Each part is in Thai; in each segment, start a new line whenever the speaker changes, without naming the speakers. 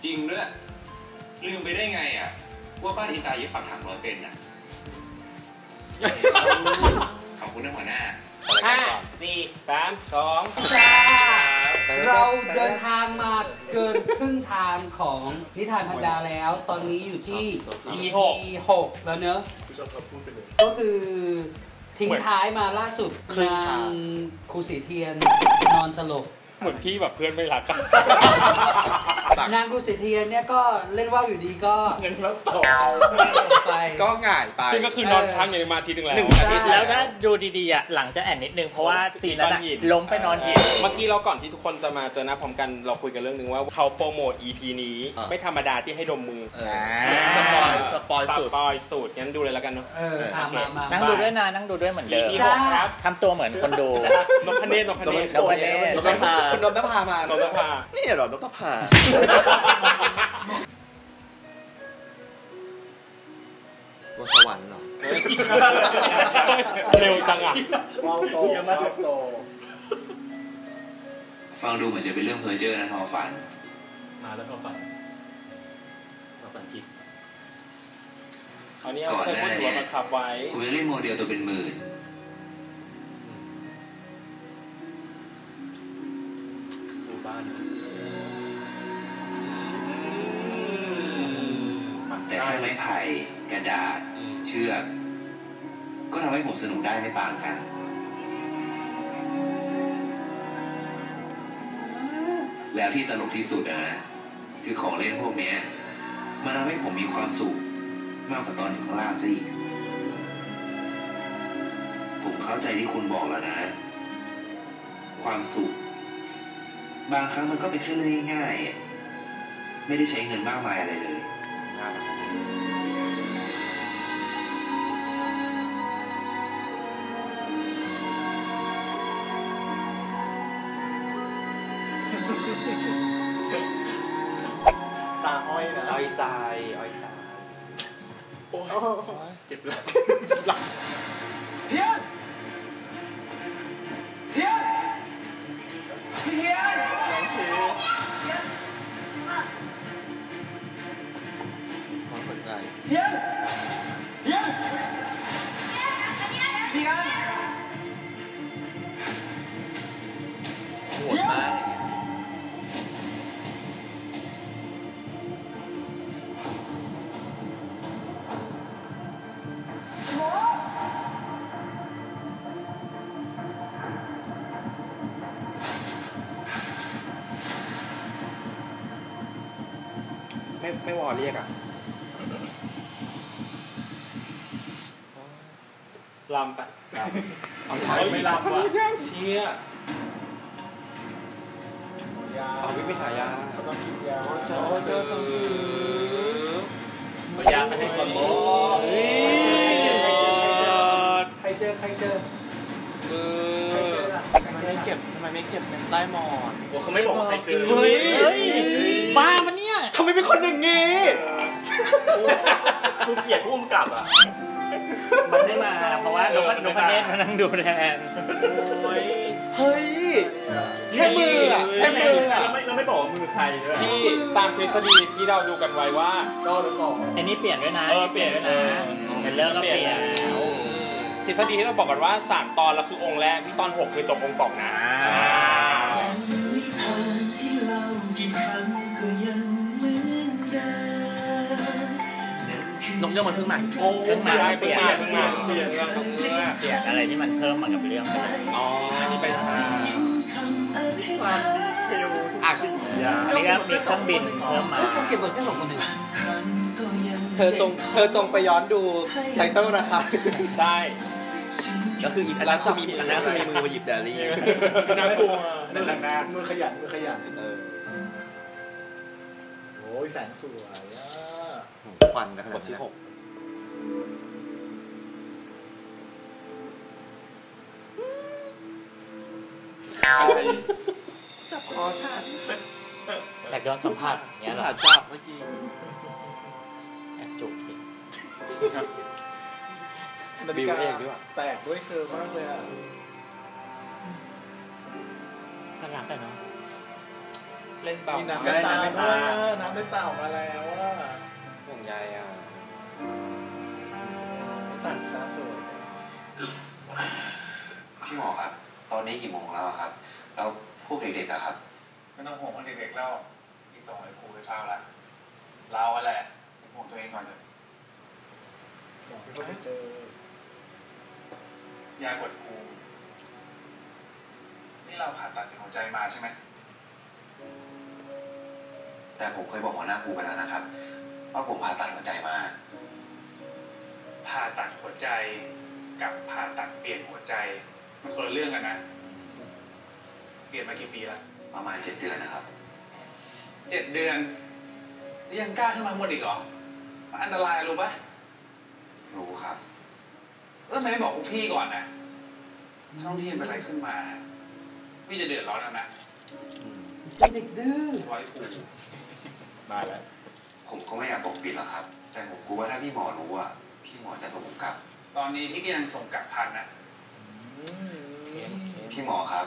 จริงด้วยลืมไปได้ไงอ่ะว่าป้าทีตาเย็บปักถักร้อยเป็นอ่ะขอบคุณนะหัวหน้า
5 4 3 2
เราเดินทางมาเกินครึ่งทางของนิทานพันดาแล้วตอนนี้อยู่ที่ EP 6แล้วเนอะก็คือทิ้งท้ายมาล่าสุดนางครูศรีเทียนนอนสลบ
เหมือนพี่แบบเพื่อนไม่รักกัน
นางครูศรีเทียนเนี่ยก็เล่นว่าวอยู่ดีก็
เงินแล้วต่อ
ไป
ก็ง่ายไป
ซึ่งก็คือนอนค้างอยู่มาทีนึงแล้ว
แล้วถ้าดูดีๆอ่ะหลังจะแอนนิดนึงเพราะว่าซีนนั้นล้มไปนอนหิน
เมื่อกี้เราก่อนที่ทุกคนจะมาเจอหน้าพร้อมกันเราคุยกันเรื่องนึงว่าเขาโปรโมท EP นี้ไม่ธรรมดาที่ให้ดมมือ
สปอย
สูตรงั้นดูเลยแล้วกันเนาะ
มา
นั่งดูด้วยนะนั่งดูด้วยเหมือนเดิมทำตัวเหมือนคนดู
นพเนตร
คุณนพภามานี่เหรอนพภาบนสวรรค์เหรอ
เร็วจังอ่ะ
ว้าวโตฟังดูเหมือนจะเป็นเรื่องเพ้อเจ้อนะทอฝัน
มาแล้วทอฝันผิดอันนี้เคยพูดถึงว่ามันขับไว้
ผมจะเล่นโมเดลตัวเป็นหมื่น
บ้าน
แต่แค่ไม้ไผ่กระดาษเชือกก็ทำให้ผมสนุกได้ไม่ต่างกันแล้วที่ตลกที่สุดนะคือของเล่นพวกนี้มันทำให้ผมมีความสุขมากกว่าตอนอยู่ข้างล่างซะอีกผมเข้าใจที่คุณบอกแล้วนะความสุขบางครั้งมันก็เป็นแค่เรื่องง่ายๆไม่ได้ใช้เงินมากมายอะไรเลย
ตาอ้อยนะอ้อยใจ
โอ้ยเจ็บหลัง
เฮียน
หัวใจโหดมาก
ไม่วอเรียกอ่ะลำไปเอาไม่ลำว่ะเชี่ยเอาวิไม่หายา
เขาต้องกินยา
เจอจังสิ
เอายาไปให้ก่อนโม
ใครเจอทำไมไม่เก็บใต้หมอน
โอ้เขาไม่บอกใครเจอ
เฮ้ยบ้ามันเนี่ย
ทำไมเป็นคนอย่างงี้กูเกลียดผู้กำกับอ่ะ
มันไม่มาเพราะว่านพเนตรมานั่งดูแทน
เฮ้ยแค่มือเราไม่บอกมือใครด้วย
ที่ตามทฤษฎีที่เราดูกันไว้ว่า
ก็หรือสอง
อันนี้เปลี่ยนด้วยนะเปลี่ยนด้วยนะเทเลอร์ก็เปลี่ยน
ทฤษฎีที่เราบอกกันว่า3ตอนแล้วคือองค์แรกที่ตอน6คือจบองค์2นะ
นกเรื่องมันเพิ่งมา
เพิ่งมา
เปลี่ยน
อะไรที่มันเพิ่มมากับเรื่องไปเลย
อันนี้ไปช้า
อันนี้ก็มีเครื่องบินเพิ่มมา
เก็บบทแค่2 คนเอง
เธอจงไปย้อนดูไตเติ้ลนะคะ
ใช่
ก็คืออีกแล้วคือมีมือมาหยิบแดรี่
น่ากลัว
มือขยันโอ้ยแสงสวยควันกันบทที่6จับคอฉัน
อยากโดนสัมผัสเงี้ยหรอ
จับเมื่อกี้
แอบจูบสิ
บิวเองด้วยแตกด้วยเซอร์มากเลยอ่ะ
น่ารักกันเนาะ
เล่นเบา
มีน้ำในตาด้วยน้ำในตาออกมาแล้วว่า
ห่วงใยอ่ะ
ตัดซะสวย
พี่หมอครับ ตอนนี้กี่โมงแล้วครับ แล้วพวกเด็กๆอะครับ
ไม่ต้องห่วงว่าเด็กๆแล้วอีก2 วันครูจะเช้าละเราอะไรเป็นห่วงตัวเองก่อนเถอะ
หมอพี่ก็ไปเจอย
ากดภูมินี่เราผ่าตัดหัวใจมาใช่ไหม
แต่ผมเคยบอกหัวหน้าครูไปแล้วนะครับว่าผมผ่าตัดหัวใจมา
ผ่าตัดหัวใจกับผ่าตัดเปลี่ยนหัวใจมันคนละเรื่องกันนะเปลี่ยนมากี่ปีละ
ประมาณ7 เดือนนะครับ
7 เดือนนี่ยังกล้าขึ้นมาหมดอีกเหรอมันอันตรายรู้ปะ
รู้ครับ
แล้วทำไมไม่บอกพวกพี่ก่อนนะถ้าน้องทีมเป็นอะไรขึ้นมาพี่จะเดือดร้อนแล้วนะ
เด็กดื้อ
ร้อยผู
มาแล้ว
ผมก็ไม่อยากปกปิดหรอกครับ แต่ผมกลัวว่าถ้าพี่หมอรู้อะพี่หมอจะส่งผมกลับ
ตอนนี้พี่ก็ยังส่งกลับทันนะ
พี่หมอครับ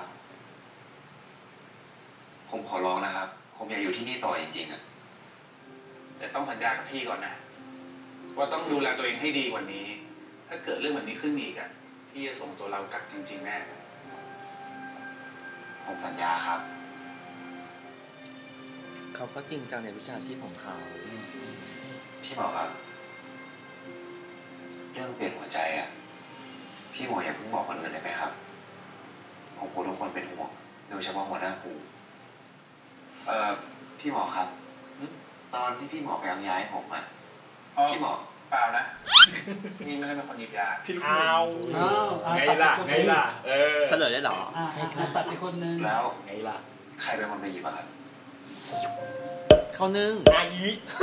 ผมขอร้องนะครับ ผมอยากอยู่ที่นี่ต่อจริงๆอะ
แต่ต้องสัญญากับพี่ก่อนนะว่าต้องดูแลตัวเองให้ดีกว่านี้ ถ้าเกิดเรื่องแบบนี้ขึ้นอีกอ่ะพี่จะส่งตัวเรากลับจริงๆแน่
ผมสัญญาครับ
เขาก็จริงจังในวิชาชีพของเขา
พี่หมอครับ เรื่องเปลี่ยนหัวใจอะพี่หมออย่าเพิ่งบอกคนอื่นได้ไหมครับ ผมกลัวทุกคนเป็นห่วงโดยเฉพาะหัวหน้าครูพี่หมอครับ ตอนที่พี่หมอไปเอาย้ายผมอะพี่หมอ
เปล่านะนี่ไม่ได้เป็นคนหยิบยา
พี่ลูก
เอา
ไงล่ะไงล่ะ
เฉลยได้เหรอ
ตัดไปคนนึง
แล้ว
ไงล่ะ
ใครเป็นคนไปหยิบอะครับ
เขานึ่ง
อายิ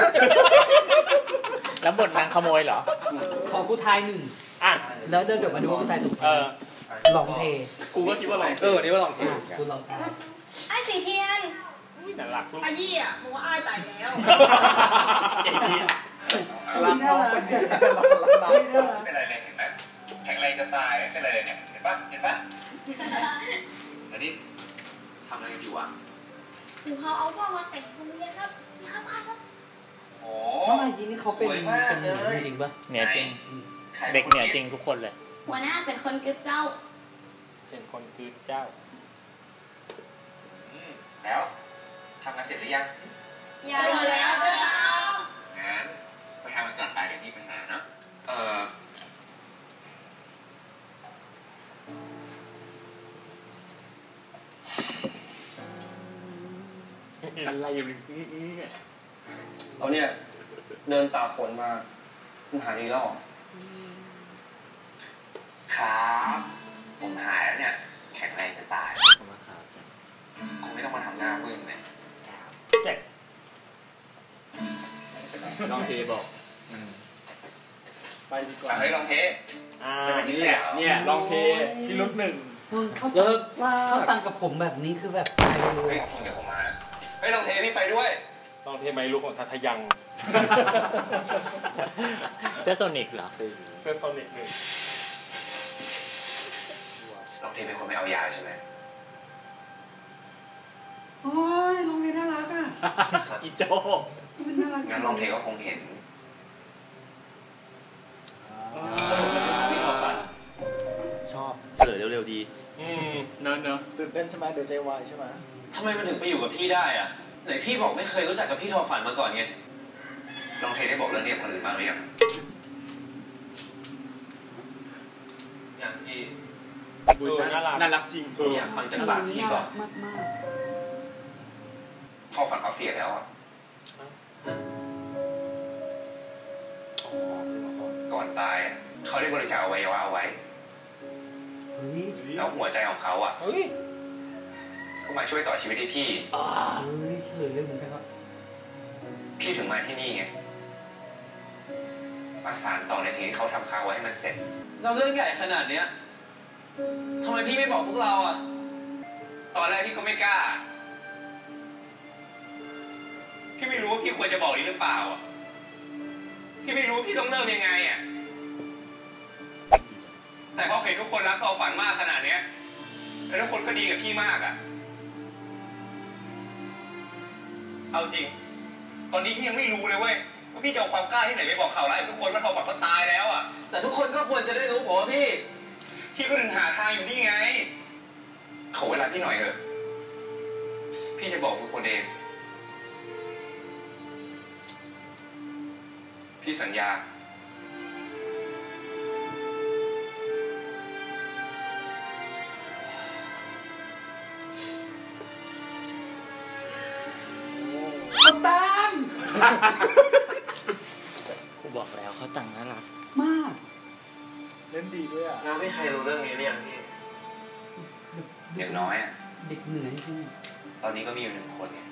แล้วบทนางขโมยเหรอ
ขอกูทายหนึ่ง
อ่ะ
แล้วเดี๋ยวมาดูว่ากูทายถูก ลองเท
กูก็คิดว่าลอง
วันนี้ว่าลองเพลง
กูลองทาย
ไอ้สีเทียน
น่ารักลูก
อายี่อ่ะบอกว่าอ้ายตายแล้ว
รับน้องคนนี้รับ
ไม่เป็นไรเลยเห็นไหมแข็งแรงจะตายก็เลยเนี่ยเห็นปะ
แล้วนี่ทำอะไรกันอยู่อะ
หนูเขาเอาพ่อมาแต่งโรงเรียนครับครับ
โอ้
ว่าจริงนี่เขาเป็นเหนือจริงปะ
เหนือจริง เด็กเหนือจริงทุกคนเลย
หัวหน้าเป็นคนกึศเจ้า
เป็นคนคือเจ้า
แล้วทำงานเสร็จหรือยัง
อย่าแล้วเจ้า
งั้นไปทำมันก่อนไปเดี๋ยวมีปัญหาเนาะ
อะไรอยู่
เราเนี่ยเดินตากฝนมาคุณหายดีแล้วเหรอ
ครับผมหายแล้วเนี่ย แข็งแรงจะตาย
เขามาข่าวจ้ะ
คงไม่ต้องมาทำหน้าบึ้งเลย
เจ็บ
ลองเพบอก
ไปดีกว่า
เฮ้ยลองเท
เนี่ยลองเพที่ลุกหนึ่ง
เขา
เลิกว่า
เขาตังกับผมแบบนี้คือแบบตายเล
เฮ้
ย
ยเดี๋ยวผมมานะเฮ้ยลองเทพี่ไปด้วย
ลองเทไมลูกของทัทยัง
เสื้อโซนิกเหรอ
เสื้อโทนิกหนึ่ง
ลองเทเป็นคนไม่เอายาใช่ไหม
โอ้ยโรงเรียนน่ารักอ่ะ
อีโจ
มันน่ารัก
งั้นลองเทก็คงเห็น
สนุกเลยที่เขาฝัน
ชอบเฉลยเร็วๆดี
เนอะ
ตื่นเต้นใช่ไหมเดี๋ยวใจวายใช่ไหม
ทำไมมันถึงไปอยู่กับพี่ได้อ่ะไหนพี่บอกไม่เคยรู้จักกับพี่ทอฝันมาก่อนไง
ลองเทได้บอกเรื่องนี้กับคนอื่นบ้างหรือยัง
อย่างพี่
น่ารัก
น่ารักจริง
อยากฟังจากปากพี่ก่อน
มากมาก
พ่อฝันเขาเสียแล้วอะก่อนตายอะเขาได้บริจาคอวัยวะเอาไว้
เฮ้ย
แล้วหัวใจของเขาอะ
เฮ้ย
ก็มาช่วยต่อชีวิตให้พี่
เฮ้ยเฉลยเลยเหมือนกันครับ
พี่ถึงมาที่นี่ไง มาสานต่อในสิ่งที่เขาทำค้างไว้ให้มันเสร็จ
เราเรื่องใหญ่ขนาดเนี้ยทำไมพี่ไม่บอกพวกเราอ่ะ
ตอนแรกพี่ก็ไม่กล้า พี่ไม่รู้ว่าพี่ควรจะบอกนี้หรือเปล่าอะพี่ไม่รู้ว่าพี่ต้องเริ่มยังไงอะแต่พอเห็นทุกคนรักเขาฝันมากขนาดเนี้ยแล้วทุกคนก็ดีกับพี่มากอะ
เอาจริงตอนนี้พี่ยังไม่รู้เลยเว้ยว่าพี่จะเอาความกล้าที่ไหนไปบอกข่าวร้ายทุกคนว่าทอฝันเขาตายแล้วอ่ะแต่ทุกคนก็ควรจะได้รู้ผมว่าพี่ก็ถึงหาทางอยู่นี่ไงขอเวลาพี่หน่อยเถอะพี่จะบอกทุกคนเองพี่สัญญา
ตาม
กูบอกแล้วเขาแต่งน่ารัก
มาก
เล่นดีด้วยอ่ะ
แล้วไม่ใครรู้เรื่องนี้หรือยังพี่อย่างน้อยอ่ะ
เด็กเหนือใช่ไหม
ตอนนี้ก็มีอยู่1 คนไง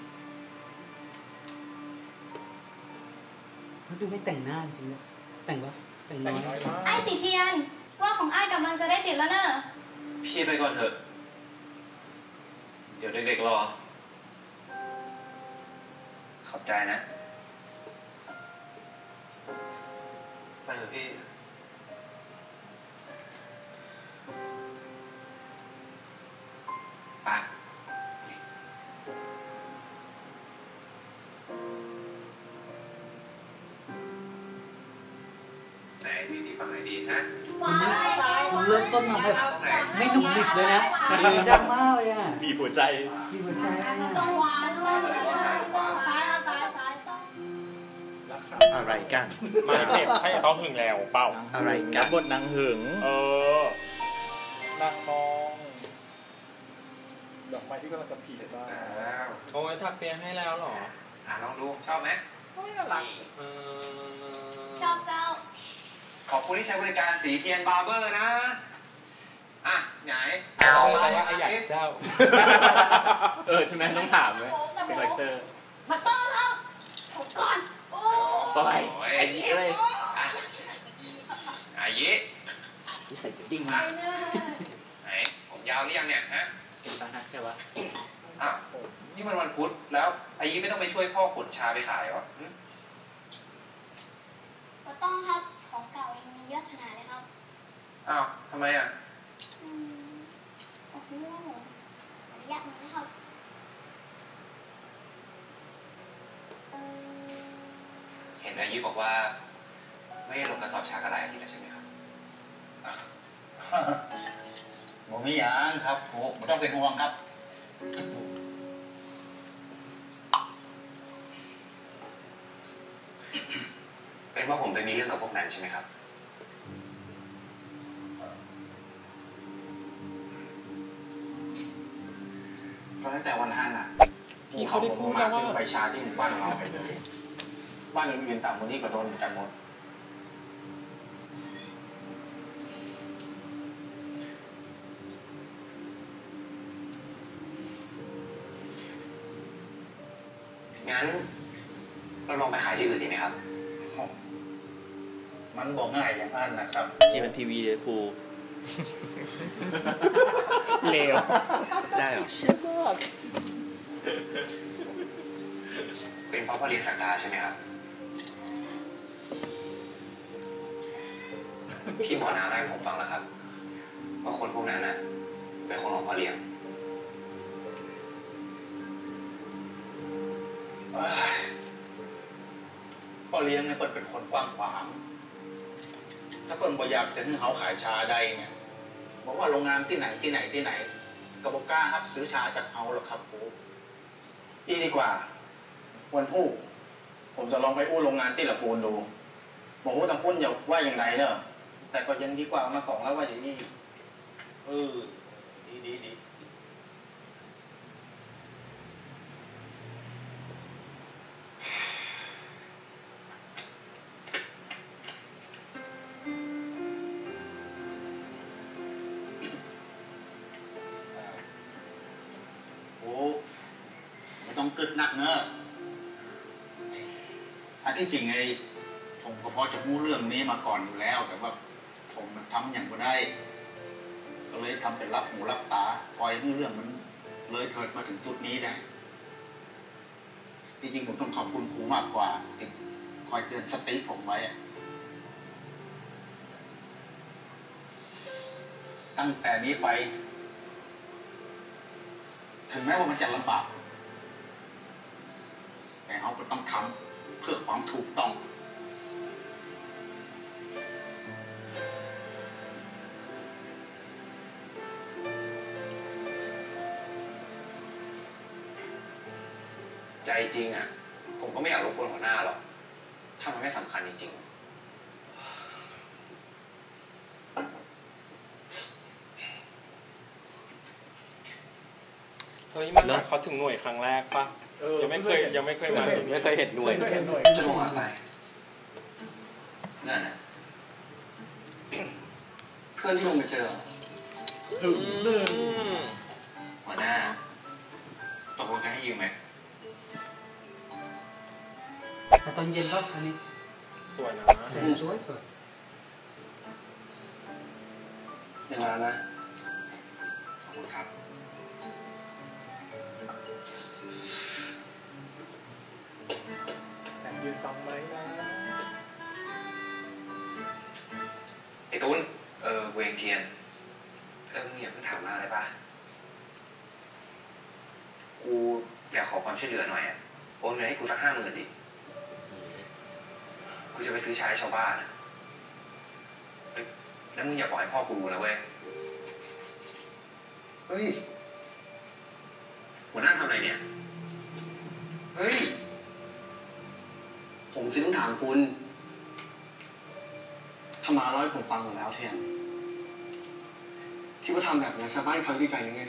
เขาดูไม่แต่งหน้าจริงเลยแต่งปะแต่งน้อย
ไอ้สีเทียนว่าของไอ้กำลังจะได้ติดแล้วเนอะ
พี่ไปก่อนเถอะเดี๋ยวเด็กๆรอขอบใจนะไปเถอะพี่ไปไหนพี่ที่ฝั่งไหนดีนะ
คุณเริ่มต้นมาแบบไม่หนุกหนิกเลยนะดีดราม่าเลยอ่ะ
บีบหัวใจ
ดีหัวใจอ่ะ
ต้องหวานต้องซ้ายต้อง
รักษา
อะไรกัน
มาเจ็บให้ต้องหึงแล้วเปล่า
อะไรกั
รั
น
บบทนางหึง
นางมองดอกไม้ที่กำลังจะผลิบ้าง
โอ้ยถักเปียให้แล้วเหรอ
ลองดูชอบไหม
น่ารัก
ชอบเจ้า
ขอบคุณที่ใช้บริการสีเทียนบาร์เบอร์นะอ่ะไหน
แปลว่าไอ้อยากเจ้า
ใช่ไหมต้องถามเลยเป็นคาแรคเตอร์
มาต้อนรับผมก่อนโอ้
ปล่อยไอ้ยี่เลย
อายิ
นิสัยดิ้ง
ไป
มาก
เนอะ
ไหนผมยาวหรือยังเนี่ยฮะ
เป็นตาฮักใช่ปะ
อ้าวนี่มันวันพุธแล้วอายิไม่ต้องไปช่วยพ่อขนชาไปขายเหรอ
มาต้อนรับของเก่ายังมีเยอะขนาดเลยครับ
อ้าวทำไมอ่ะ
โอ้โหอนุญาตนี้นะครับ
เห็นอายิบอกว่าไม่ได้ลงกระสอบชากระไรอาทิตย์แล้วใช่ไหมครับ
ผมมีอย่างครับโอ้ไม่ต้องเป็นห่วงครับ
เป็นว่าผมไปมีเรื่องกับพวกนั้นใช่ไหมครับ
ก็ตั้งแต่วันนั้นน่ะ
พี่เขาได้พูดแล้วว่า
ซื้อใบชาที่หมู่บ้านเราไปเลย บ้านอื่นๆต่างคนที่ก็โดนเหมือนกันหมด
งั้นเราลองไปขายที่อื่นดีไหมครับ
มันบอกง่ายอย่างนั้นนะครับ
ชีเป็นทีวีเลยครู
เลว
ได้เหรอ
เป็นเพราะพ่อเลี้ยงสักดาใช่ไหมครับ พี่หมอน้าได้ผมฟังแล้วครับ ว่าคนพวกนั้นน่ะเป็นคนของพ่อเลี้ยง
พ่อเลี้ยงเนี่ยเปิดเป็นคนกว้างขวาง ถ้าเปิดบ่อยากจะให้เขาขายชาได้เนี่ยบอกว่าโรงงานที่ไหนก็บอกกล้าครับซื้อชาจากเขาหรอกครับครูดีกว่า วันพูดผมจะลองไปอู้โรงงานที่ละปูนดูบอกว่าทางพุ่นอย่าว่าอย่างไรเนอะแต่ก็ยังดีกว่ามาก่องแล้วว่าอย่างนี้ดีไม่ต้องกึดหนักเนอะอันที่จริงผมก็พอจะรู้เรื่องนี้มาก่อนอยู่แล้ว แต่ว่าผมมันทำอย่างก็ได้ ก็เลยทำเป็นรับหูรับตาปล่อยให้เรื่องมันเลยเถิดมาถึงจุดนี้ได้จริงๆผมต้องขอบคุณครูมากกว่าที่คอยเตือนสติผมไว้ตั้งแต่นี้ไป ถึงแม้ว่ามันจะลำบากแต่เขาก็ต้องทำเพื่อความถูกต้อง
ใจจริงอ่ะผมก็ไม่อยากรบกวนหัวหน้าหรอกถ้ามันไม่สำคัญจริงๆ
เฮ้ยมันเขาถึงหน่วยครั้งแรกปะยังไม่เคยมาไม่เคยเห็นหน่วย
จะลงอะไรนั่นน่ะเพื่อนที่ลงไปเจอหัวหน้าตกลงจะให้ยืมไหม
แต่ตอนเย็นก็อันนี้
สวยนะ
สวย
อย่างนั้นนะขอบคุณครับ
แต่ยืนฟังไหมนะ
ไอ้ตุ้นเวงเทียนมึงอย่าเพิ่งถามมาอะไรป่ะกูอยากขอความช่วยเหลือหน่อยอ่ะโอนเงินให้กูสัก50,000 ดิกูจะไปซื้อชาให้ชาวบ้านนะแล้วมึงอย่าปล่อยให้พ่อกูรู้นะเว้ยเฮ้ยหัวหน้าทำอะไรเนี่ยเฮ้ยผมซื้อต้องถามคุณทำมาเล่าให้ผมฟังหมดแล้วเทียนที่ว่าทำแบบนี้ชาวบ้านเขาดีใจยังไง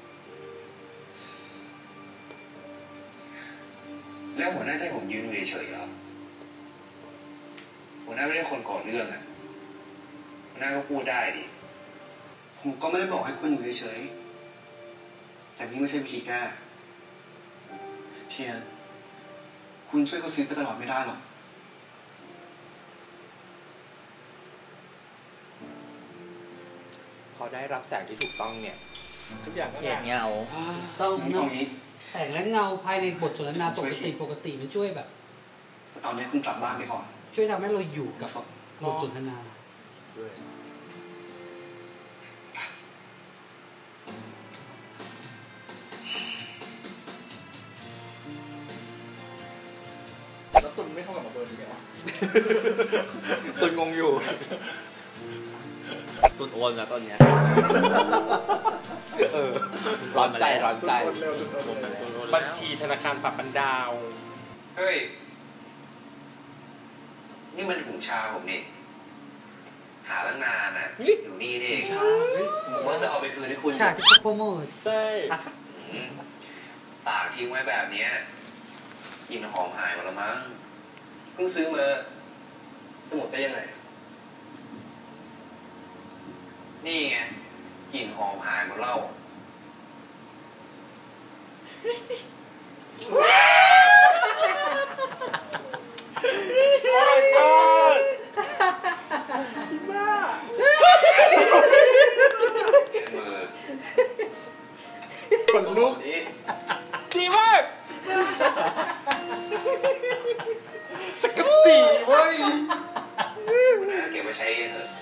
แล้วหัวหน้าใจผมยืนดูเฉยๆเหรอหัวหน้าไม่ได้คนก่อเรื่องอ่ะหัวหน้าก็พูดได้ดิผมก็ไม่ได้บอกให้คุณอยู่เฉยๆแต่นี่ไม่ใช่วิธีแก้เทียนคุณช่วยเขาซื้อไปตลอดไม่ได้หรอก
พอได้รับแสงที่ถูกต้องเนี่ย
ทุกอย่าง
เฉียดเงา
ต้องแสงและเงาภายในบทสนทนาปกติมันช่วยแบบ
ตอนนี้คุณกลับบ้านไปก่อน
ช่วยทำให้เราอยู่กับบทสนทนา
แล้วตุนไม่เท่ากับมาเบอร์ดีไงวะ
ตุนงงอยู่ตุนโอนแล้วตอนเนี้ยร้อนใจ
บัญชีธนาคารปรับบันดาว
เฮ้ยนี่มันถุงชาผมนี่หาตั้งนานนะอยู่นี่เองผมว่าจะเอาไปคืนให้คุณ
ชาที่โปรโมท
ใช่
ตากทิ้งไว้แบบนี้กลิ่นหอมหายหมดแล้วมั้งเพิ่งซื้อมาจะหมดได้ยังไงนี่ไงกลิ่นหอมหายหมดแล้ว
คนลุก
ดีมาก
สกัดสีเว้ย
เก็บไว้ใช้เถอะ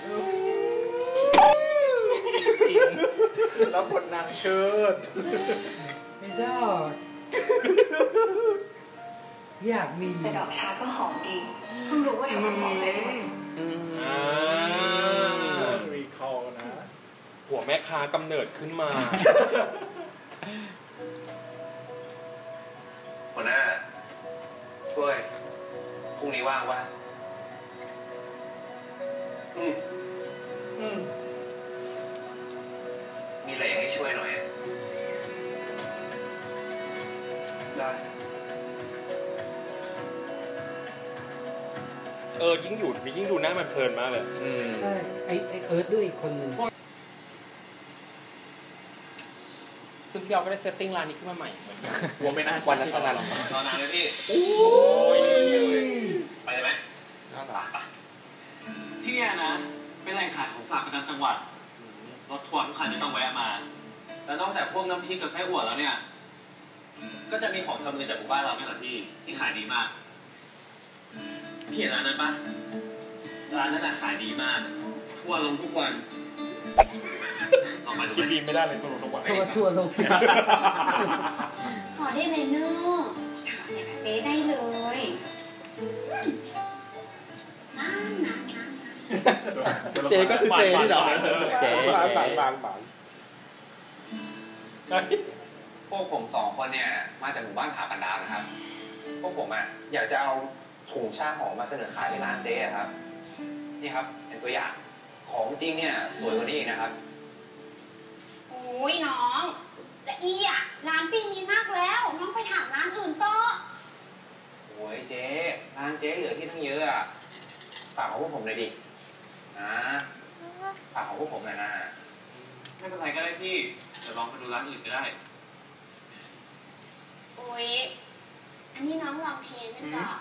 แล้วผลนางเชิด
ไม่ได้อยากมี
แต่ดอกชาก็หอมดีเพิ่งรู้ว่าทำหอมได้ด้วย
รีคอลนะ
หัวแม่ค้ากำเนิดขึ้นมา
หัวหน้าช่วยพรุ่งนี้ว่างปะมีอะไรให้ช่วยหน่อยได้
ยิ่งอยู่ยิ่งดูหน้ามันเพลินมากเลย
ใช่ไอเอิร์ธด้วยอีกคนนึง
ซึ่งพี่เอาก็ได้เซตติ้งร้านนี้ขึ้นมาใหม่เหมือนกันวัวไม่น่า
วันนั้นสนั่น
นอนนานเลยพี่ไปเลยไหมที่นี่นะเป็นแหล่งขายของฝากประจำจังหวัดรถทัวร์ทุกคันจะต้องแวะมาแล้วนอกจากพวกน้ำพริกกับไส้อั่วแล้วเนี่ยก็จะมีของทำเงินจากหมู่บ้านเราเนี่ยแหละพี่ที่ขายดีมากพี่เห็นร้านนั้นปะร้านนั้นขายดีมากทัวร์ลงทุกวันลองมาดู
คิดดีไม่ได้เลยทัวร์ลงทุกวัน
ทัวร์ลง
ขอได้ไหมเนอะอย่างเจ๊ได้เลยน้ำ
เจก็คือเจนี่เหรอ
เจ
บาง
พวกผม2 คนเนี่ยมาจากหมู่บ้านขาปันดานะครับพวกผมอ่ะอยากจะเอาถุงชาหอมมาเสนอขายในร้านเจ๊ครับนี่ครับเป็นตัวอย่างของจริงเนี่ยสวยกว่านี้อีกนะครับ
โอ้ยน้องจะอีอ่ะร้านปีนี้มากแล้วน้องไปถามร้านอื่นต่อ
โอ้ยเจ๊ร้านเจ๊เหลือที่ตั้งเยอะอ่ะฝากของพวกผมหน่อยดินะฝากของพวกผมหน่อยนะไม่เป็นไรก็ได้พี่จะลองไปดูร้านอื่นก็ได้
โอ้ยอันนี้น้องลองเพลงกันก่อน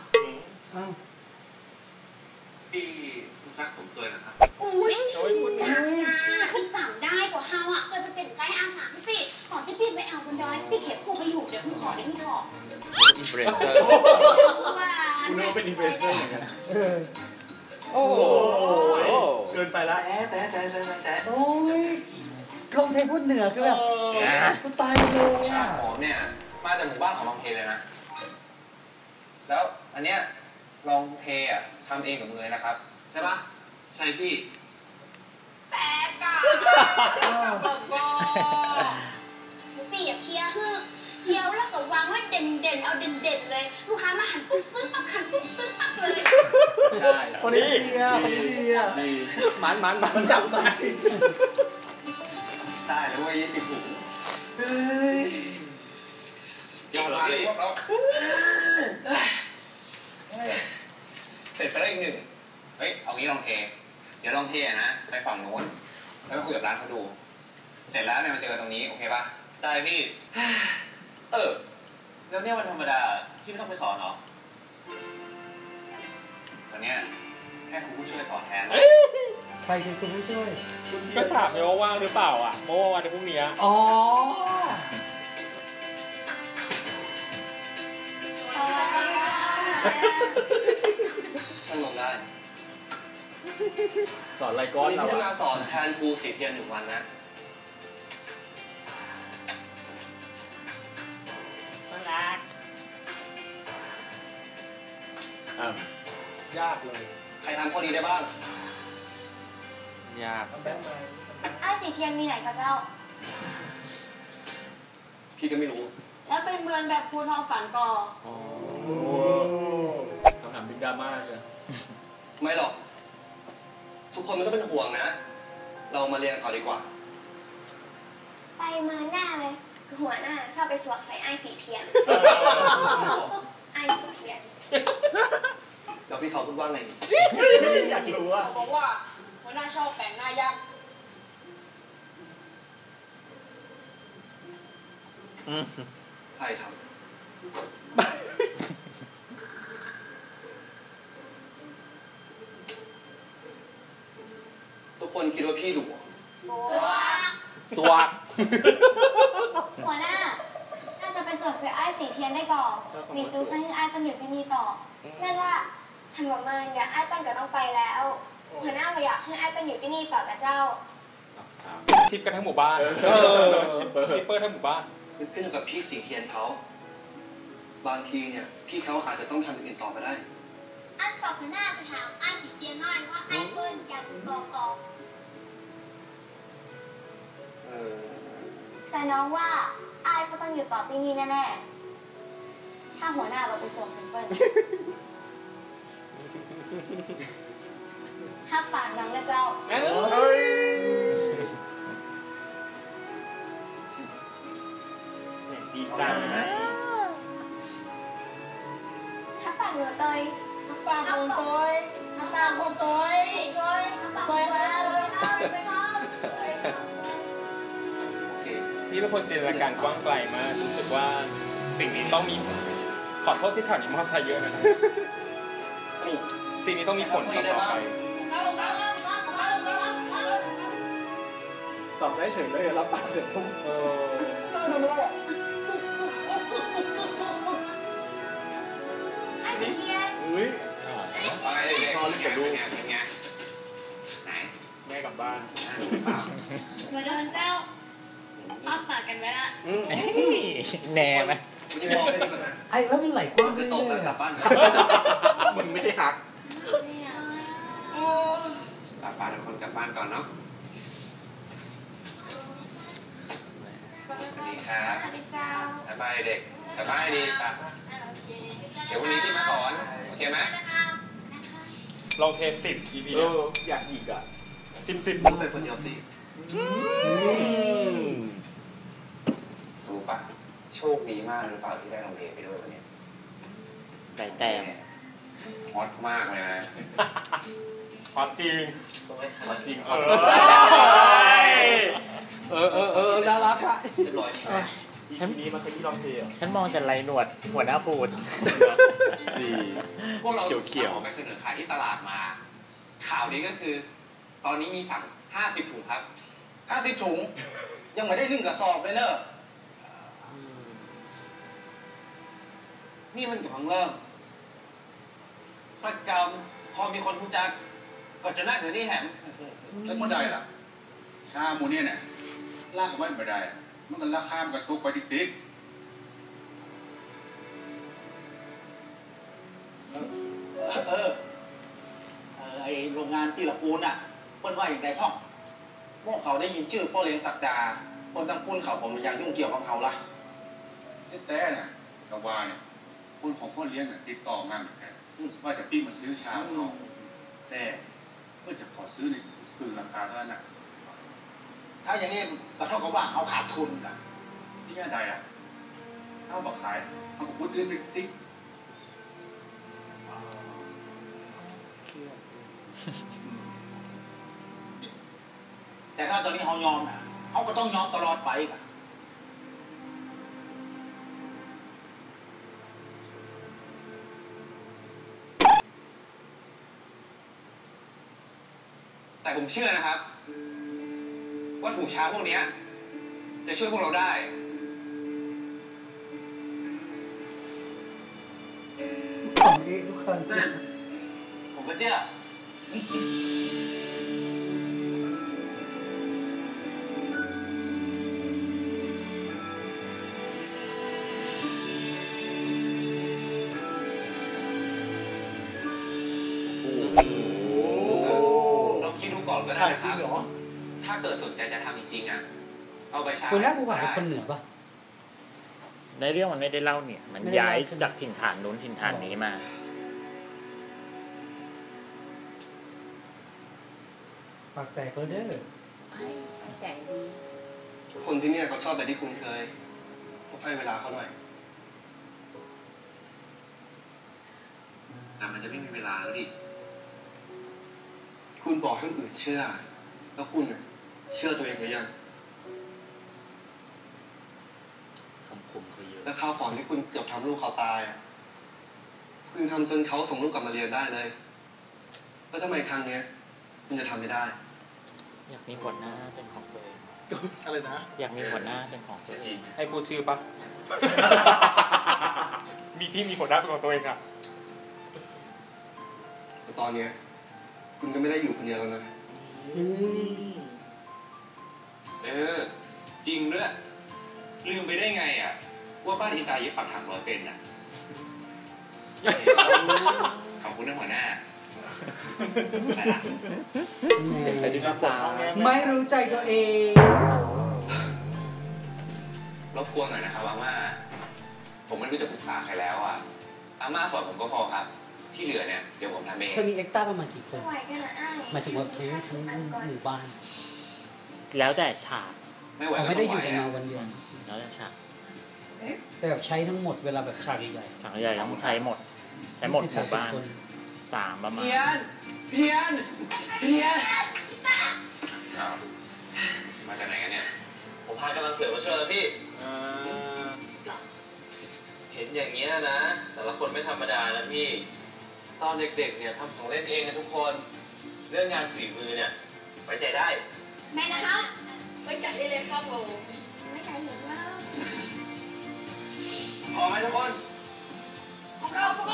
พี่รู้จักผมตัวนะครับ
อุ้ยจำนะพี่จำได้กว่าเฮาอ่ะเคยไปเป็นไกด์อาสาพี่ก่อนที่พี่ไปเอาบนดอยพี่เข็บผูไปอยู่เดี๋ยวพี่ขอได้พี่ถอด
อินฟลูเอนเซอร์
คุณนึกว่าเป็นอินฟลูเอนเซอร์เหมือนกัน
โอ้โห
เกินไปละ
โอ้ยกล้องไทยพูดเหนือคือแบบกูตายเลย
ชา
อ่ะ
หอมเนี่ยมาจากหมู่บ้านของลองเพเลยนะแล้วอันเนี้ยลองเพอ่ะทำเองกับมือนะครับใช่ปะใช่พี่
แต่กะบอกพี่อย่าเคี้ยวเคี้ยวแล้วก็วางไว้เด่นเอาเด่นเลยลูกค้ามาหันปุ๊บซื้อปั๊บหันปุ๊บซื้อปั๊บเลย
คนนี้ดีอ่ะคนนี้ดีอ่ะมันจับหน่อยสิ
ได้แล้วเว้ย20 ถุง
เฮ้ย
ยอดเลยพวกเราเสร็จไปแล้วอีก 1เฮ้ยเอางี้ลองเทเดี๋ยวลองเทนะไปฝั่งโน้นแล้วไปคุยกับร้านเขาดูเสร็จแล้วเนี่ยมาเจอตรงนี้โอเคป่ะได้พี่แล้วเนี่ยวันธรรมดาพี่ไม่ต้องไปสอนหรอตอนเนี้ยให้ครูผู้ช่วยสอนแทน
ใครคือคุณผู้ช่วย
ก็ถามเลยว่าว่างหรือเปล่าอ่ะเมื่อวันพรุ่งนี้
อ๋อ
ท่านลงได้
สอนอะไรก้อน
นี่
เรา
จะมา
อะ
สอนแทนครูสีเทียน1 วันนะ
ยากเลย
ใครทำข้อนี้ได้บ้าง
ยาก
ไอ้สีเทียนมีไหนกับเจ้า
พี่ก็ไม่รู้
แล้วเป็นเมืองแบบภูทอฝันก่อ
คำถามบิ๊กดราม่าใช่
ไม่หรอก ทุกคนมันก็เป็นห่วงนะ เรามาเรียนกันต่อดีกว่า
ไปมาหน้าเลย หัวหน้าชอบไปสวกใส่ไอ้สีเทียน ไอ้สีเทียน
แล้วพี่เขาพูดว่าไง
อยากรู้อ่ะ
บอกว่าหัวหน้าชอบแต่งหน้ายักษ์
ใครทำทุกคนคิดว่าพี่ดุเหรอ
สวัก
หัวหน้า น่าจะไปสวกใส่ไอ้สีเทียนได้ก่อนมีจูให้ไอ้ปันอยู่ที่นี่ต่อแม่ว่าทำประมาณเดี๋ยวไอ้ปันก็ต้องไปแล้ว หัวหน้ามาอยากให้ไอ้ปันอยู่ที่นี่ต่อกับเจ้า
ชิปกันทั้งหมู่บ้านชิปเปอร์ทั้งหมู่บ้าน
มันขึ้นอยู่กับพี่สีเทียนเขา บางทีเนี่ยพี่เขาอาจจะต้องทำอย่างอื่นต่อไปได้
อันบอกหัวหน้าไปถามไอ้สีเทียนหน่อยว่าไอ้เปิ้ลจะกอแต่น้องว่าไอ้ก็ต้องอยู่ต่อที่นี่แน่ๆ ถ้าหัวหน้าเราไปส่งถึงเปิ้ล ถ้าปากน้องนะเจ้า
ดีจัง
ถ้าปากหนูเตยปากหนูเตยปากหนูเตยเตยแล้ว
พี่เป็นคนจินตนาการกว้างไกลมากรู้สึกว่าสิ่งนี้ต้องมีผลขอโทษที่แถวนี้มอไซค์เยอะนะสิ่งนี้ต้องมีผลต่อไป
ตอบได้เฉยเลยรับปากเสร็จปุ๊บ
ไอ้เทียน
อุ้ย
ไปเลย
นอนเล่นกับลูก
เป็นไงไหน
แม่กลับบ้าน
มาเดินเจ้าป้าปากกันไว้ละ
แน่ไหม
คุณจะมองได้ดีกว่านั้น
ไอ้แล้วมันไหลกว้าง
จะ
เรื่
ตก
อย
แล้ว
ๆ
กลับบ้าน
มึงไม่ใช่ฮัก
กลับบ้านทุกคนกลับบ้านก่อนเนาะสวัสดีครับบ๊ายบายเด็กกลับบ้านดีป่ะเดี๋ยววันนี้พี่มาสอนโอเคไหม
ลองเทส10 EP เนี่ย
อยากอีกอ่ะ
10
พูดไปคนเดียวสิรู้ป่ะโชคดีมากหรือเปล่าที่ได้ลงเพลงไปด้วยวันนี้
ได้แต้ม
ฮอตมากเลยนะ
ความจริงความจริง
น่ารักอะ
เรียบร้อยดีไหม
ฉัน
นี้มาเคยที่ลองเพลง
ฉันมองแต่ไรหนวดหัวหน้าพูด
ดี
พวกเรา
เขียวๆ
ออกไปเสนอขายที่ตลาดมา ข่าวนี้ก็คือ ตอนนี้มีสั่ง50 ถุงครับ
50 ถุง ยังไม่ได้1 กระสอบเลยเนอะ
นี่มันกำลังเริ่ม สักกรรมพอมีคนรู้จักก็จะน่าเดี๋ยวนี้แหม
แล้วเมื่อใดล่ะชาหมูเนี่ยลากไว้ไม่ได้ มันก็ราคามันก็ตกไปติ๊กไอโรงงานที่ละปูนอ่ะเปิ้นว่าอย่างไรพ่องพวกเขาได้ยินชื่อพ่อเลี้ยงศักดาคนตั้งปุ้นเขาผมอยากยุ่งเกี่ยวกับเขาละแต่น่ะกว่าเนี่ยคุณของพ่อเลี้ยงติดต่อมาเหมือนกันว่าจะปี้มาซื้อชาเขาแต่เพื่อจะขอซื้อในคืนราคาเท่านั้นนะถ้าอย่างนี้ก็เท่ากับว่าเอาขาดทุนกันที่ใดอ่ะถ้าบอกขายเอาบอกพูดตื้นไปติ๊กแต่ถ้าตอนนี้เขายอมนะเขาก็ต้องยอมตลอดไปกัน
แต่ผมเชื่อนะครับ ว่าถุงชาพวกนี้จะช่วยพวกเราได้
ของเองทุกคน
ผมก็เชื่อ ลองคิดดูก่อนก็ได้นะครับถ้าเกิดสนใจจะทำจริงๆอ่ะ เอาใบชา
คุณหน้าภูผาเป็นคนเหนือปะ
ในเรื่องมันไม่ได้เล่าเนี่ย มันย้ายจากถิ่นฐานนู้นถิ่นฐานนี้มา
ปากแตกก็เด้อ
แสงดี
คนที่เนี่ยเขาชอบแบบที่คุณเคยก็ให้เวลาเขาหน่อย แต่มันจะไม่มีเวลาแล้วดิ คุณบอกให้คนอื่นเชื่อ แล้วคุณเชื่อตัวเองหรือยัง
คำคมเขาเยอะ
แล้วคราวก่อนที่คุณเกือบทำลูกเขาตายอ่ะ คุณทำจนเขาส่งลูกกลับมาเรียนได้เลย แล้วทำไมครั้งเนี้ย คุณจะทำไม่ได้
อยากมีหัวหน้าเป็นของตัวเอง
อะไรนะ
อยากมีหัวหน้าเป็นของตัวเอง
ให้พูดชื่อปะ มีที่มีหัวหน้าเป็นของตัวเองอะ
แต่ตอนเนี้ย คุณก็ไม่ได้อยู่คนเดียวแล้วนะ จริงด้วย ลืมไปได้ไงอ่ะ ว่าบ้านอินตาเย็บปักถัก100 เป็นอ่ะ ขอบคุณนะหัวหน้า
เสียใจด้วยนะจ๊ะ
ไม่รู้ใจตัวเอง
รบกวนหน่อยนะครับอาม่า ผมไม่รู้จะปรึกษาใครแล้วอ่ะ อาม่าสอนผมก็พอครับ ที่เหลือเนี่ยเดี๋ยวผมทำเอง
เธอมีเอ็กต้าประมาณกี่คน
ไม่ไหวกันนะอ้าย
หมายถึงว่าทั้งหมู่บ้าน
แล้วแต่ฉาก
ไม่ไหว
เขา
ก็
ไม่
ต้
ได้
อง
อ
ไหว
ยู่กันมา
อ่ะ
วันเดียว
แล้วแต่ฉาก
แต่แบบใช้ทั้งหมดเวลาแบบฉากใหญ่
ฉากใหญ่ต้องใช้หมด ใช้หมดหมู่บ้าน
คน
3 ประมาณ
เพียน อ้าวมาจากไหนกันเนี่ย ผมพากำลังเสือมาช่วยแล้วพี่ เห็นอย่างเงี้ยนะ แต่ละคนไม่ธรรมดานะพี่ ตอนเด็กๆเนี่ยทำของเล่นเองกันทุกคน เรื่องงานฝีมือเนี่ยไว้ใจได้
แม่นะครับไว้จัดได้เลยครับผมไม่ใจถึงว่า
พอไหมทุกคน
ของเราพวกเรา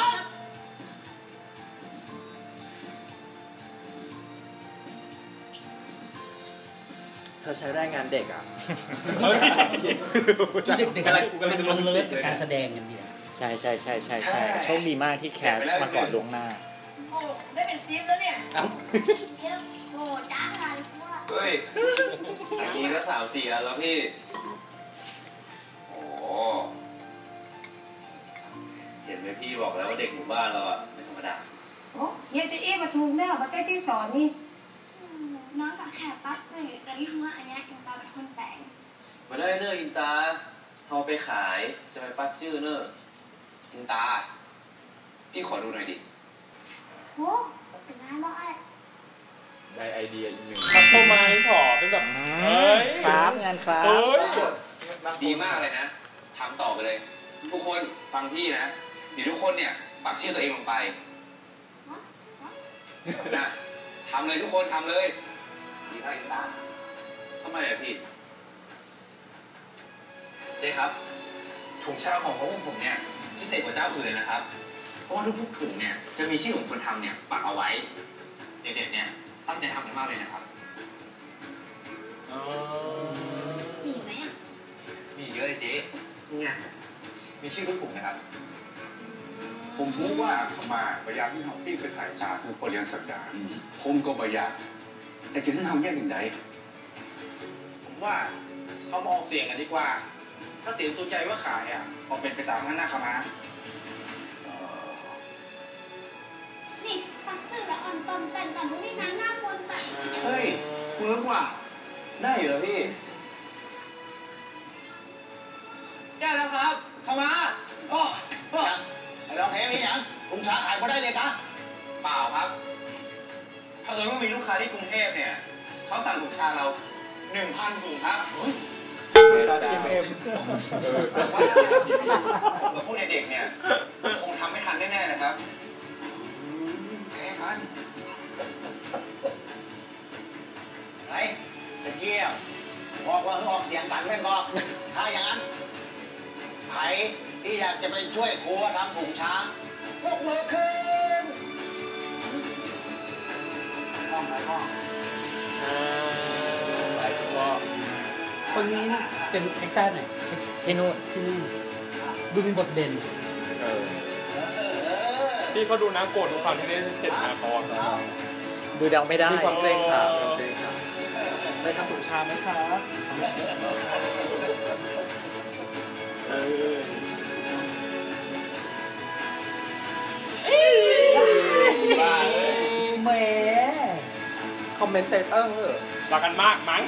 ท
ธอใช้แรงงานเด็กอ่ะ
เด็กๆมันเลิศจากการแสดงกันเดียว
ใช่โชคดีมากที่แคสมาก่อนล่วงหน้า
โอ้ได้เป็นซีฟแล้วเนี่ยโอ้จ้าอะไรพวก
เฮ้ยอันนี้ก็3-4อันแล้วพี่โอ้เห็นไหมพี่บอกแล้วว่าเด็กหมู่บ้านเราอะไม่ธรรมดา
โอ้ยังจะอี้มาถูกแน่มาเจ้าที่สอนนี่น้องกับแขกปั๊บเลยจะเรียกว่าอันนี้อินตาเป็นคนแต่ง
มาได้เนอร์อินตาเอาไปขายจะไปปั๊บชื่อเนอร์อินตาพี่ขอดูหน่อยดิ
โอ้เป็นไงบ้าง
ได้ไอเดียอีกหนึ่ง
คัสตอมไมซ์หรอเป็นแบบ
ครับงานครับ
ดีมากเลยนะทำต่อไปเลยทุกคนฟังพี่นะเดี๋ยวทุกคนเนี่ยปักชื่อตัวเองลงไปนะทำเลยทุกคนทำเลยดีมากอินตาทำไมอะพี่เจ๊ครับถุงเช่าของพวกผมเนี่ยพิเศษกว่าเจ้าอื่นเลยนะครับเพราะว่าทุกๆถุงเนี่ยจะมีชื่อของคนทำเนี่ยปักเอาไว้เด็กๆเนี่ยตั้งใจทำกันมากเลยนะครับ
มีไหมอ่ะ
มีเยอะเลยเจ๊นี่ไงมีชื่อทุกถุงนะครับผมรู้ว่าทำมาประหยัดที่เขาปิ้งไปขายชาคือคนเลี้ยงสัปดาห์ผมก็ประหยัดแต่จะทำแยกอย่างไรผมว่าเขามองเสียงกันดีกว่าถ้าเสียงส่วนใหญ่ว่าขายอ่ะพอเป็นไปตามนั้นนะครับนะ
นี่ปักจืดละอ่อนตอมแต่พวกนี้งานหน้าคนแต่
เฮ้ยคุณรู้ว่าได้เหรอพี่ได้แล้วครับเข้ามา
ไอ้ลองเทมีอย่างถุงชาขายมาได้เลยครับ
เปล่าครับถ้าเกิดว่ามีลูกค้าที่กรุงเทพเนี่ยเขาสั่งถุงชาเรา 1,000 ถุงครับเราพวกเด็กๆเนี่ยคงทำไม่ทันแน่ๆนะครับทัน
ไหนตะเกียบบอกว่าออกเสียงกันไม่บอกถ้าอย่างนั้นใครที่อยากจะไปช่วยครัวทำถุงชายกมือขึ้นห้องไหนห้อง
คนนี้นะเป็นแอคเตอร์ไหน
ที่นู่น
ดูมีบทเด่น
พี่เขาดูน่าโกรธทุกครั้งที่ได้เห็นมาก่อน
ดูเดาไม่ได้
มีความเกรงขามไปทำถุงชาไหมครับ
แหม
คอมเมนเตเตอร์
รักกันมากมั้ง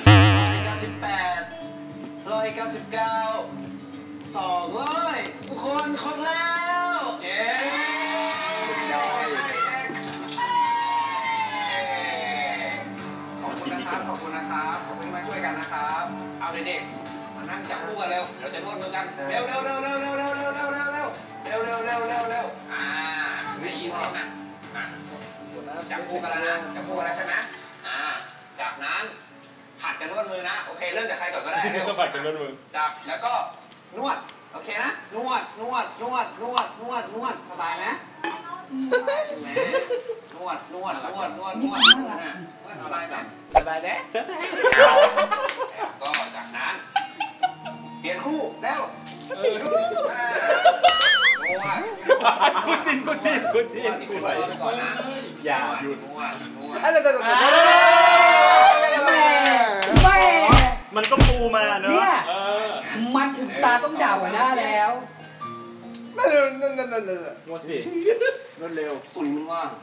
198 199 200ทุกคนครบแล้วเย้ขอบคุณนะครับขอบคุณมาช่วยกันนะครับเอาเด็กๆมานั่งจับคู่กันเร็วเราจะนวดมือกันเร็วไม่ยิ้มนะจับคู่กันแล้วนะจับคู่กันแล้วใช่ไหมจากนั้นผัดกันนวดมือนะโอเคเริ่มจากใครก่อนก็ได้
ต้องผัดกันนวดมือ
จับแล้วก็นวดโอเคนะนวดสบายไหมใช่ไหมนวดสบายไหมก็จากนั้นเปลี่ยนคู่แล้ว
กูจิน
ไปก่อนนะ
อย่าหยุดมันก็ปูมาเนอะ
มันถึงตาต้องด่าหัวหน้าแล้ว
นวดสินวดเร็ว
ตุ่นมันว่าง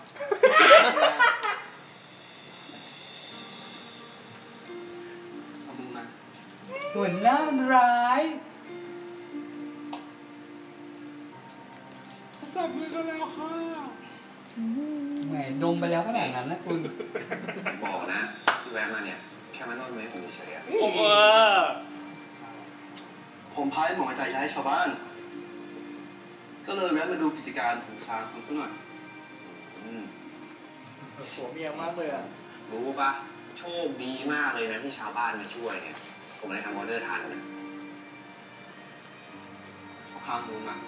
เอามือมา
หัวหน้ามันร้าย
จับมือกันแล้วค่ะ
แหมดมไปแล้วขนาดนั้นนะคุณ
บอกนะที่แวะมาเนี่ยแค่มานวดมือให้ผมเฉยผมพาหมอจ่ายย้ายชาวบ้านก็เลยแวะมาดูกิจการของชาคุณสักหน่อย
หัวเมียมากเลยอ่ะ
รู้ปะโชคดีมากเลยนะที่ชาวบ้านมาช่วยเนี่ยผมเลยทำออเดอร์ทันนะข้างนู้นอ่ะ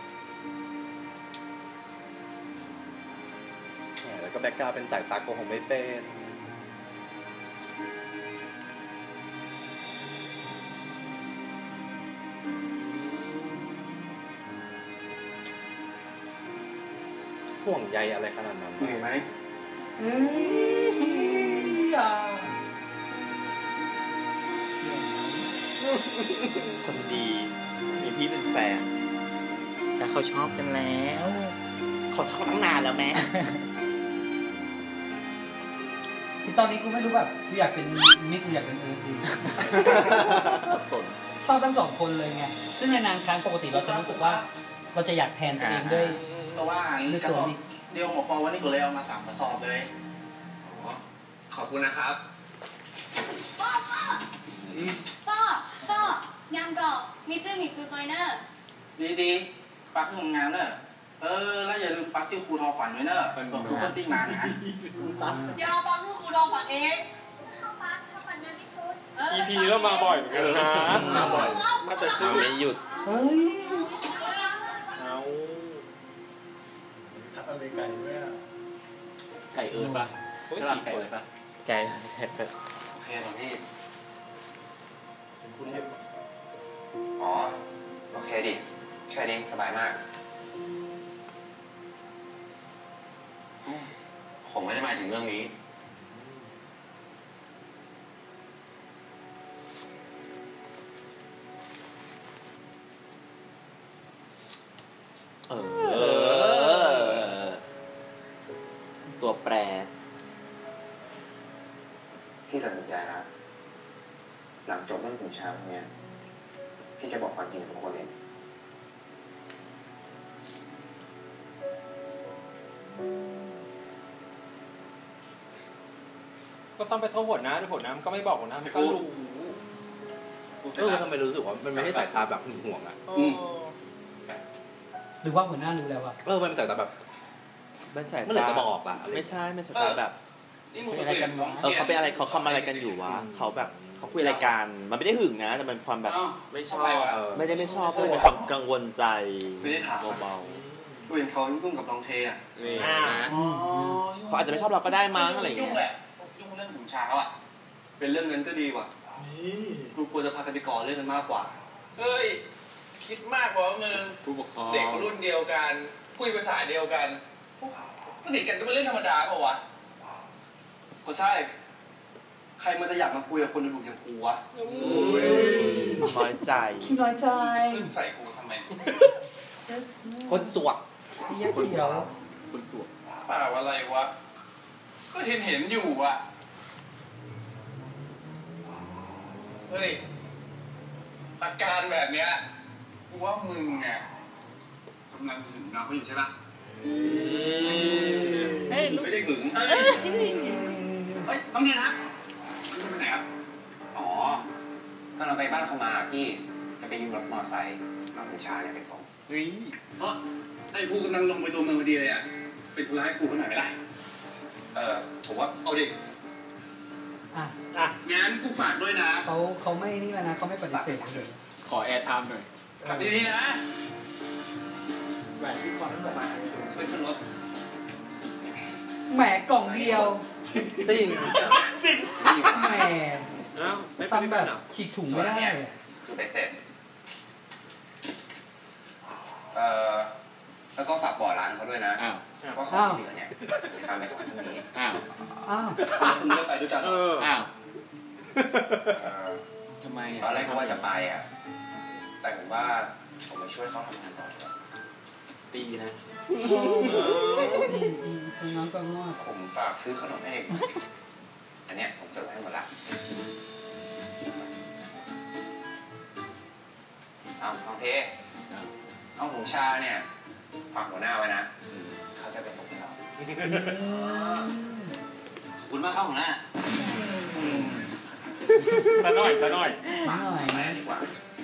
แล้วก็แบ็คกราวด์เป็นสายตาโกหกไม่เป็น
ห่วงใยอะไรขนาดนั้น
เห็นไหม
คนดีมีพี่เป็นแฟน
แต่เขาชอบกันแล้ว
เขาชอบตั้งนานแล้วแม่
ตอนนี้กูไม่รู้แบบกูอยากเป็นมิกกูอยากเป็นดีชอบทั้งสองคนเลยไงซึ่งในนานครั้งปกติเราจะรู้สึกว่าเราจะอยากแทนตัวเองด้วย
ก็ว่าอย่างนี้กระสอบเดียวหมอปอวันนี้ก็เลยเอามา3 กระสอบเลย
ขอบคุณนะครับ
ป้อยำก่อมีจื้อตัวเนอร์
ดีปักงามเนอะแล้วอย่าลืมปักชื่อครูทอฝันด้วยเนอะบอกทุกคนติ้งมานะ
เดี๋ยวป้าคือครูดองฝันเองเข้าปักเข้าฝันนั่นที่สุด
EP นี้เรามาบ่อยเหมือนกันนะ
มาบ่อยมาแต่ชื่อไม่หยุด
เฮ้ย
เอา
ทัดอะไรไก่ด้วยอ่ะ
ไก่เอิร์ธป่ะใช่ไก่เลยป่ะ
ไก่เป็ด
โอเคหลวงพี่
คุณเห็น
อ๋อโอเคดิแค่นี้สบายมากผมไม่ได้หมายถึงเรื่องนี้
ตัวแปร
พี่ตัดสินใจแล้วหลังจบเรื่องขุนช้างเนี่ยพี่จะบอกความจริงกับทุกคนเอง
ก็ต้องไปโทษหัวหน้าด้วยหัวหน้ามันก็ไม่บอกหัวหน้ามันก็รู้
ทำไมรู้สึกว่ามันไม่ใช่สายตาแบบหึงหวงอ่ะ
หรือว่าหัวหน้ารู้แล้วอะ
มันสายตาแบบ
มันสายตา
เมื่อไหร่จะบอกล่ะไม่ใช่ไม่สายตาแบบ
อะไรกันวะ
เขาเป็นอะไรเขาทำอะไรกันอยู่วะเขาแบบเขาคุยรายการมันไม่ได้หึงนะแต่มันความแบบ
ไม่ชอบ
ไม่ได้ไม่ชอบเป็นความกังวลใจ
ไม่ได้ถาม
เบา
ๆเป็นเขายุ่งกับน้องเทอ่ะ
เขาอาจจะไม่ชอบเราก็ได้มั้งอะไรอย่างเงี้ย
ยุ่งเรื่องขุนช้างอ่ะ
เป็นเรื่องนั้นก็ดีว่ะครูควรจะพากันไปก่อเรื่องกันมากกว่า
เฮ้ยคิดมากกว่ามึง
ผู้ปกครอง
เด็กรุ่นเดียวกันคุยภาษาเดียวกันก็ติดกันก็เป็นเรื่องธรรมดาเปล่าวะ
ก็ใช่ใครมันจะอยากมาคุยกับคนดุอย่างกูวะ
น้อยใจ
ขึ้นใส่กูทำไม
คนสวก
เยี่ยเดียว
คนสวก
เปล่าอะไรวะก็เห็นอยู่อ่ะเฮ้ยอาการแบบเนี้ยกูว่ามึงอ่ะกำลังหึงน้องเขาอยู่ใช่ปะไม่ได้หึงเฮ้ยต้องเรียนครับไปไหนครับ
อ๋อกำลังไปบ้านเขามาพี่จะไปยืมรถมอเตอร์ไซค์มาบูชาเนี่ยไปส่ง
ไอ้ครูกำลังลงไปตัวเมืองพอดีเลยอ่ะเป็นธุระให้ครูเขาหน่อยไหมล่ะ
ผมว่าเอาดิ
งั้นกูฝากด้วยนะ
เขาไม่นี่แล้วนะเขาไม่ปฏิเสธเลย
ขอแอร์ไทม์หน่อย
ขับดีๆนะ
แหวนที่ความแบบ
ช่วยขึ้นรถ
แหมกล่องเดียว
จริง
แหมทำแบบฉีกถุงไม่ได้
คือไปเสร็จแล้วก็ฝากบอกร้านเขาด้วยนะว่าของที่เหลือเนี่ยจะทำไปก่อนพรุ่งนี้คุณไม่ไปด้วยกัน
ทำไม
ตอนแรกเขาว่าจะไปอ่ะแต่ผมว่าผมมาช่วยเขาทำงานต่อดีกว่า
ตีนะ
น้องก็ง่วง
ผมฝากซื้อขนมให้เด็กอันเนี้ยผมจะให้หมดละเอาน้องเทเอาหมูชาเนี่ยฝากหัวหน้าไว้นะเขาจะเป็นของเราขอบคุณมากครับหัวหน้า
มาหน่อย
มาดีกว่า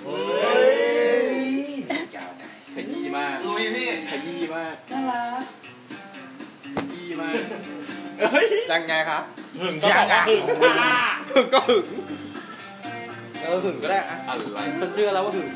ขยี้มาก
ลุยพี่
ขยี้มาก
น่ารัก
ขยี้มากยังไงครับ
หึงก็บอกว่าหึง
ก็หึงหึงก็ได้อะอะไรฉันเชื่อแล้วว่าหึง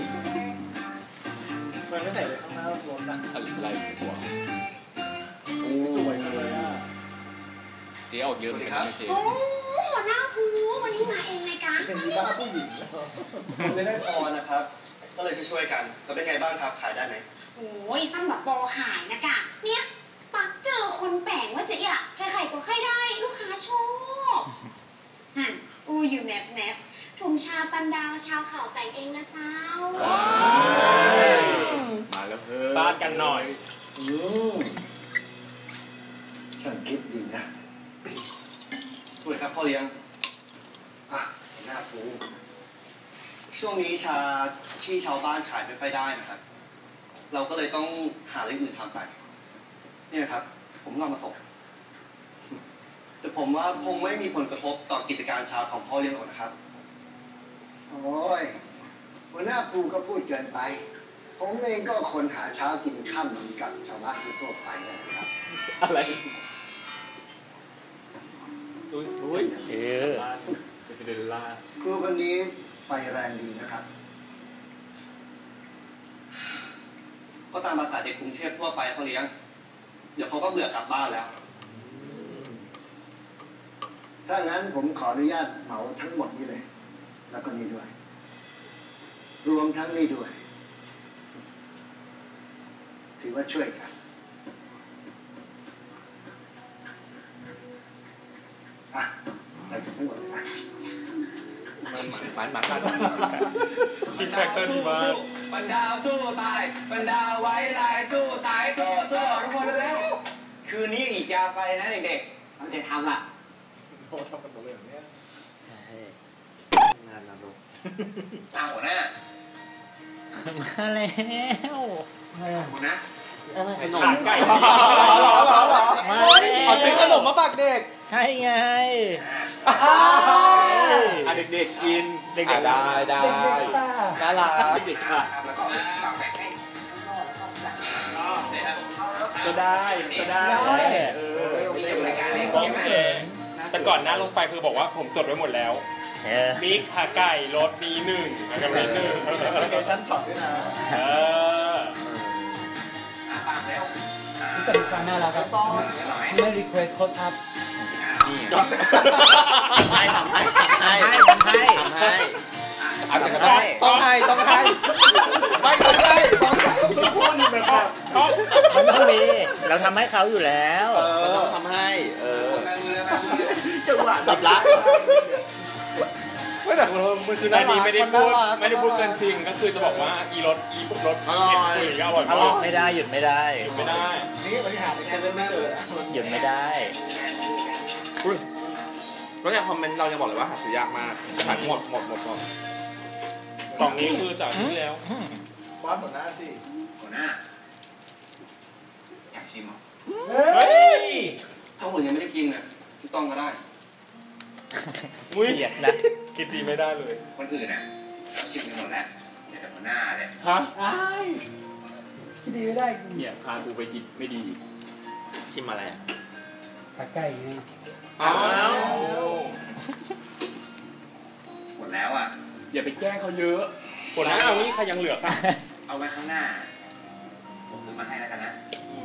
มันไม่ใส่เลยข้างหน้ารถนะ
อะไรกว่า
สวยเลยอ่ะ
เจ๊ออกเยอะเลยครับเจ๊
หัวหน้าภูวันนี้มาเองเลยกัน
เป็นดีบ้าผู้หญิง
ไม่ได้พอนะครับก็เลยช่วยกันแล้วเป็นไงบ้างครับขายได้ไหม
โอ้ยซ้ำแบบบอขายนะกะเนี้ยปักคนแปลงว่าจะอยากใครๆก็ใครได้ลูกค้าชอบอยู่แมปถุงชาปันดาวชาวเขาแต่งเองนะเจ้า
มาแล้วเพิ่ม
ฟาดกันหน่อย
ฉันคิดดีนะช่วยครับพ่อเลี้ยงหน้าปูช่วงนี้ชาที่ชาวบ้านขายไม่ค่อยได้นะครับเราก็เลยต้องหาเรื่องอื่นทำไปนี่นะครับผมนำมาส่งแต่ผมว่าคงไม่มีผลกระทบต่อกิจการชาของพ่อเลี้ยงหรอกนะครับโอ้ยหัวหน้าปูก็พูดเกินไปผมเองก็คนหาเช้ากินค่ำเหมือนกับชาวบ้านทั่วไปนะครับ
อะไร
อุ้ยเป็นซินเดอเรลล่า
ครูคนนี้ไปแรงดีนะครับก็ตามภาษาเด็กกรุงเทพทั่วไปเขาเลี้ยงเดี๋ยวเขาก็เบื่อกลับบ้านแล้วถ้างั้นผมขออนุญาตเหมาทั้งหมดนี้เลยแล้วก็นี่ด้วยรวมทั้งนี้ด้วยถือว่าช่วยกันใส่ทั้งหมดเลยนะ
มันคิดแฟกเตอร์ดีมาก
บันดาวสู้ตายบันดาวไว้ลายสู้ตายสู้ทุกคนเร็วคืนนี้อีกยาวไปนะเด็กๆมันจะทำล่ะ
โอ้ทำกันหมดเลยแบบนี้งานนรก
ตามหัวหน้า
มาแล้ว
หัวหน้า
ขนมไก่
มา
เอาซื้อขนมมาฝากเด็ก
ใช่ไง
เด็กๆกิน
เด็กๆ
ได้น่ารักเด็กค่ะก็ได้
แต่ก่อนหน้าลงไปคือบอกว่าผมจดไว้หมดแล้วบิ๊กขาไก่รถมี1กับมี1
แอปพลิเคชันช็อตด้วยนะ
ฟังแล้ว
แต่ลูกค้าน่ารักครับไม่รีเควสโค้ดอัพ
ทำให้
ต้องให้ไม่ต้องให้พูดแบบ
ชอบมันต้องมีเราทำให้เขาอยู่แล้ว
มันต้องทำให้จังหวะสับละไม่แต่มันคือ
อันนี้ไม่ได้พูดเกินจริงก็คือจะบอกว่ารสเห็ดปุ๋ยอร่อยมาก
ไม่ได้หยุดไม่ได้
นี่บริหารในเซเว่นไม่เจอ
หยุดไม่ได้
แล้วในคอมเมนต์เรายังบอกเลยว่าหาซื้อยากมากขายหมด
กล่องนี้คือจากนี้แล้ว
บ้านหัวหน้าสิ
หัวหน้าอยากชิมเหรอ
ถ้าผมยังไม่ได้กินอ่ะพี่ต้องก็ได้
มุ้ยนะคิดดีไม่ได้เลย
คนอื่นน่ะชิมไปหมดแล้วแต่หัวหน้าเนี่ย
ฮะ
คิดดีไม่ได้
เนี่ยพากูไปคิดไม่ดีชิมอะไร
ขาไก่ไง
หมดแล้วอ่ะ
อย่าไปแกล้งเขาเยอะ
หัวหน้าเอานี่ใครยังเหลือค่ะ
เอาไว้ข้างหน้าผมซื้อมาให้แล้วกันนะ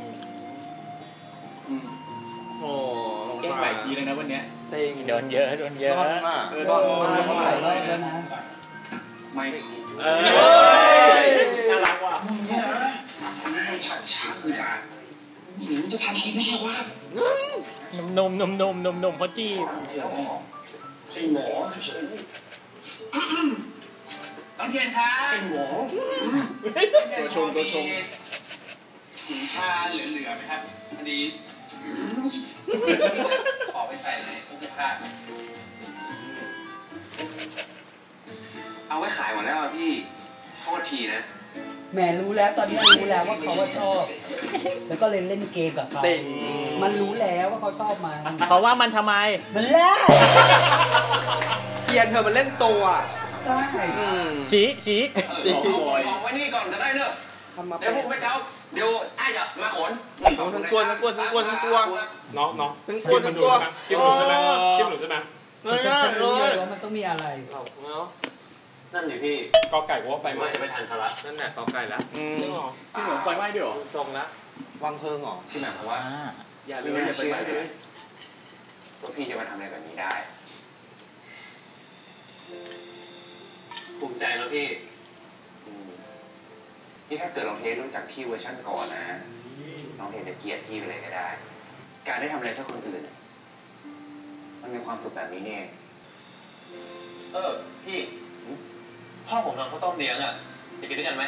โอ้แกล้งหลายทีเลยนะวันนี้
โดนเยอะ
โดนมา
หลายรอบแล้วนะ
ไม่
น่ารักว่ะ
ฉันช้าคือด่าหญิงจะทำทีไม่ได้ว่า
นมเขาจีบ
ไอ้หมอ
ต้องเทียนค่ะ
ไอ้หมอ
ตัวชง
ถุงชาเหลือไหมครับพอดีขอไปใส่ในคุกกี้ค่ะเอาไว้ขายหมดแล้วพี่โทษทีนะ
แหมรู้แล้วตอนนี้รู้แล้วว่าเขาชอบแล้วก็เล่นเกมกับเขามันรู้แล้วว่าเขาชอบมัน
เพราะว่ามันทำไม
มันแรก
เกียนเธอมันเล่นตัว
ชี้
ของไว้นี่ก่อนจะได้เนอะเดี๋ยวผมไปเจ้าเดี๋ยวไอ้จะมาขน
ทั้งตัวเนาะทั้งตัว
กินหนูใช่ไหม
ฉันรู้เลยว่ามันต้องมีอะไร
นั่นดิพี่
กอไก่ว่าไฟไหม้
จะไปทันชละ
นั่นแหละกอไก่แล้ว
จริงเหรอที่หนูไฟไหม้ด้วยเหรอ
ตรงละ
วางเพลิงเหรอ
ที่หมายความว่า
อย่าเลยอย่าไปไหม้เลย
ว่าพี่จะมาทำอะไรแบบนี้ได้ภูมิใจแล้วพี่นี่ถ้าเกิดลองเทสรู้จักพี่เวอร์ชั่นก่อนนะน้องเทจะเกลียดพี่ไปเลยก็ได้การได้ทำอะไรเพื่อคนอื่นมันมีความสุขแบบนี้นี่เองพี่พ่อผมทำข้าวต้มเลี้ยงอ่ะจะกินด้วยกันไหม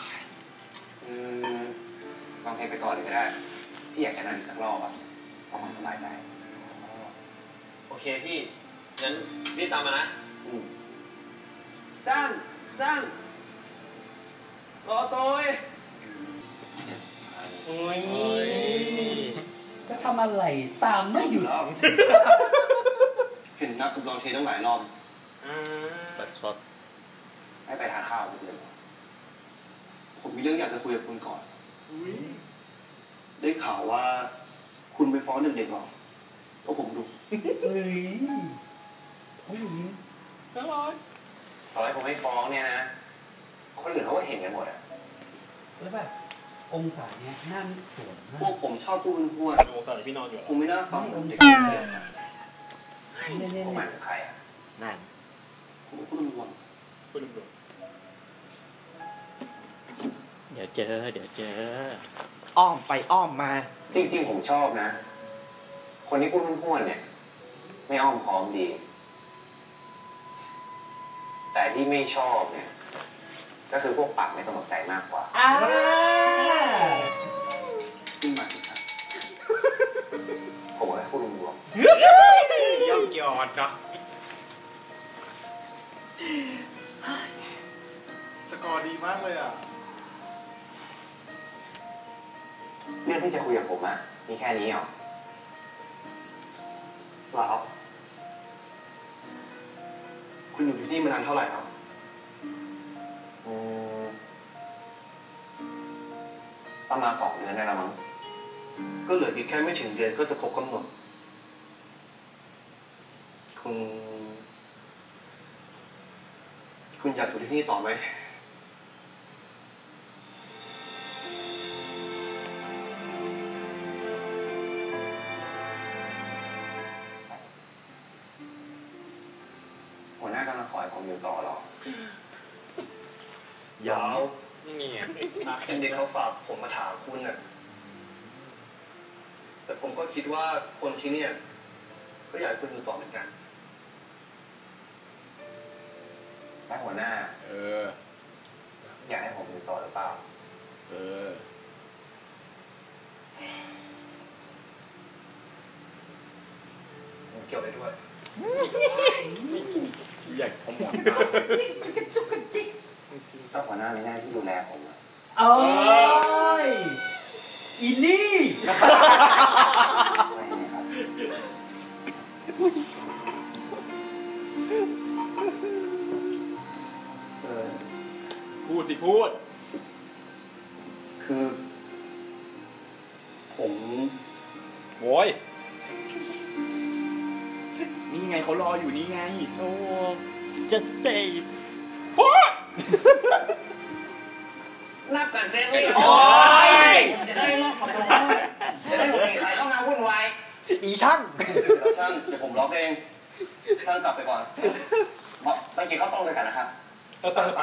วางเพลงไปก่อนเลยก็ได้พี่อยากจะนั่งอีกสักรอบอ่ะเพราะความสบายใจโอเคพี่งั้นรีบตามมานะจ้านรอตัว
โอ้ยจะทำอะไรตามไม่หยุด
เห็นนับลองเทตั้งหลายรอบ
ตัดช็อต
ให้ไปทานข้าวเลยผมมีเรื่องอยากจะคุยกับคุณก่อนได้ข่าวว่าคุณไปฟ้องเด็กๆหรอเพราะผมดู
เฮ้ยเขาอยู่นี่
ต่อให้ผมไม่ฟ้องเนี่ยนะคนอื่นเขาก็เห็นกันหมดอะ
แล้วแบบองศาเนี้ยหน้ามันสวยมาก
พวกผมชอบพูดพูด
องศาพี่นอนอยู่
ผมไม่น่าฟังผมเด็กผมหมายถึงใครอ่ะ
นั่น
ผมพูดรวม
เดี๋ยวเจอ
อ้อมไปอ้อมมา
จริงๆผมชอบนะคนที่พูดพูดเนี่ยไม่อ้อมค้อมดีแต่ที่ไม่ชอบเนี่ยก็คือพวกปากไม่ตรงใจมากกว่าขึ้นมาสิครับผมก็พูดรวม
ย่อมจอดจ้ะ
สกอร์ดีมากเลยอ่ะ
เรื่องที่จะคุยกับผมอะมีแค่นี้เหรอว้าวคุณอยู่ที่นี่มานานเท่าไหร่ครับประมาณ2 เดือนได้แล้วมั้งก็เหลืออีกแค่ไม่ถึงเดือนก็จะครบกำหนดคุณอยากอยู่ที่นี่ต่อไหมหัวหน้ากำลังขอให้ผมอยู่ต่อหรอยาวนี่เด็กเขาฝากผมมาถามคุณน่ะแต่ผมก็คิดว่าคนที่นี่ก็อยากให้คุณอยู่ต่อเหมือนกันแม่หัวหน้าอยากให้ผมอยู่ต่อหรือเปล่าผมเกี่ยวได้ด้วย
อยากผมอยาก
ถ้าหัวหน้ามีหน้าที่ดูแลผม
โอ้ยอีนี่
พูดสิพูด
คือผม
โว้ยนี่ไงเขารออยู่นี่ไง
โอ้จะเซฟ
พูด
นับกันเซฟเลยโอ้ยจะได้รอบของผมจะได้ผมมีใครเข้ามาวุ่นวาย
อีช่าง
ช่างเดี๋ยวผมล็อกเองช่างกลับไปก่อนไปกินข้าวต้มด้วยกันนะครับไป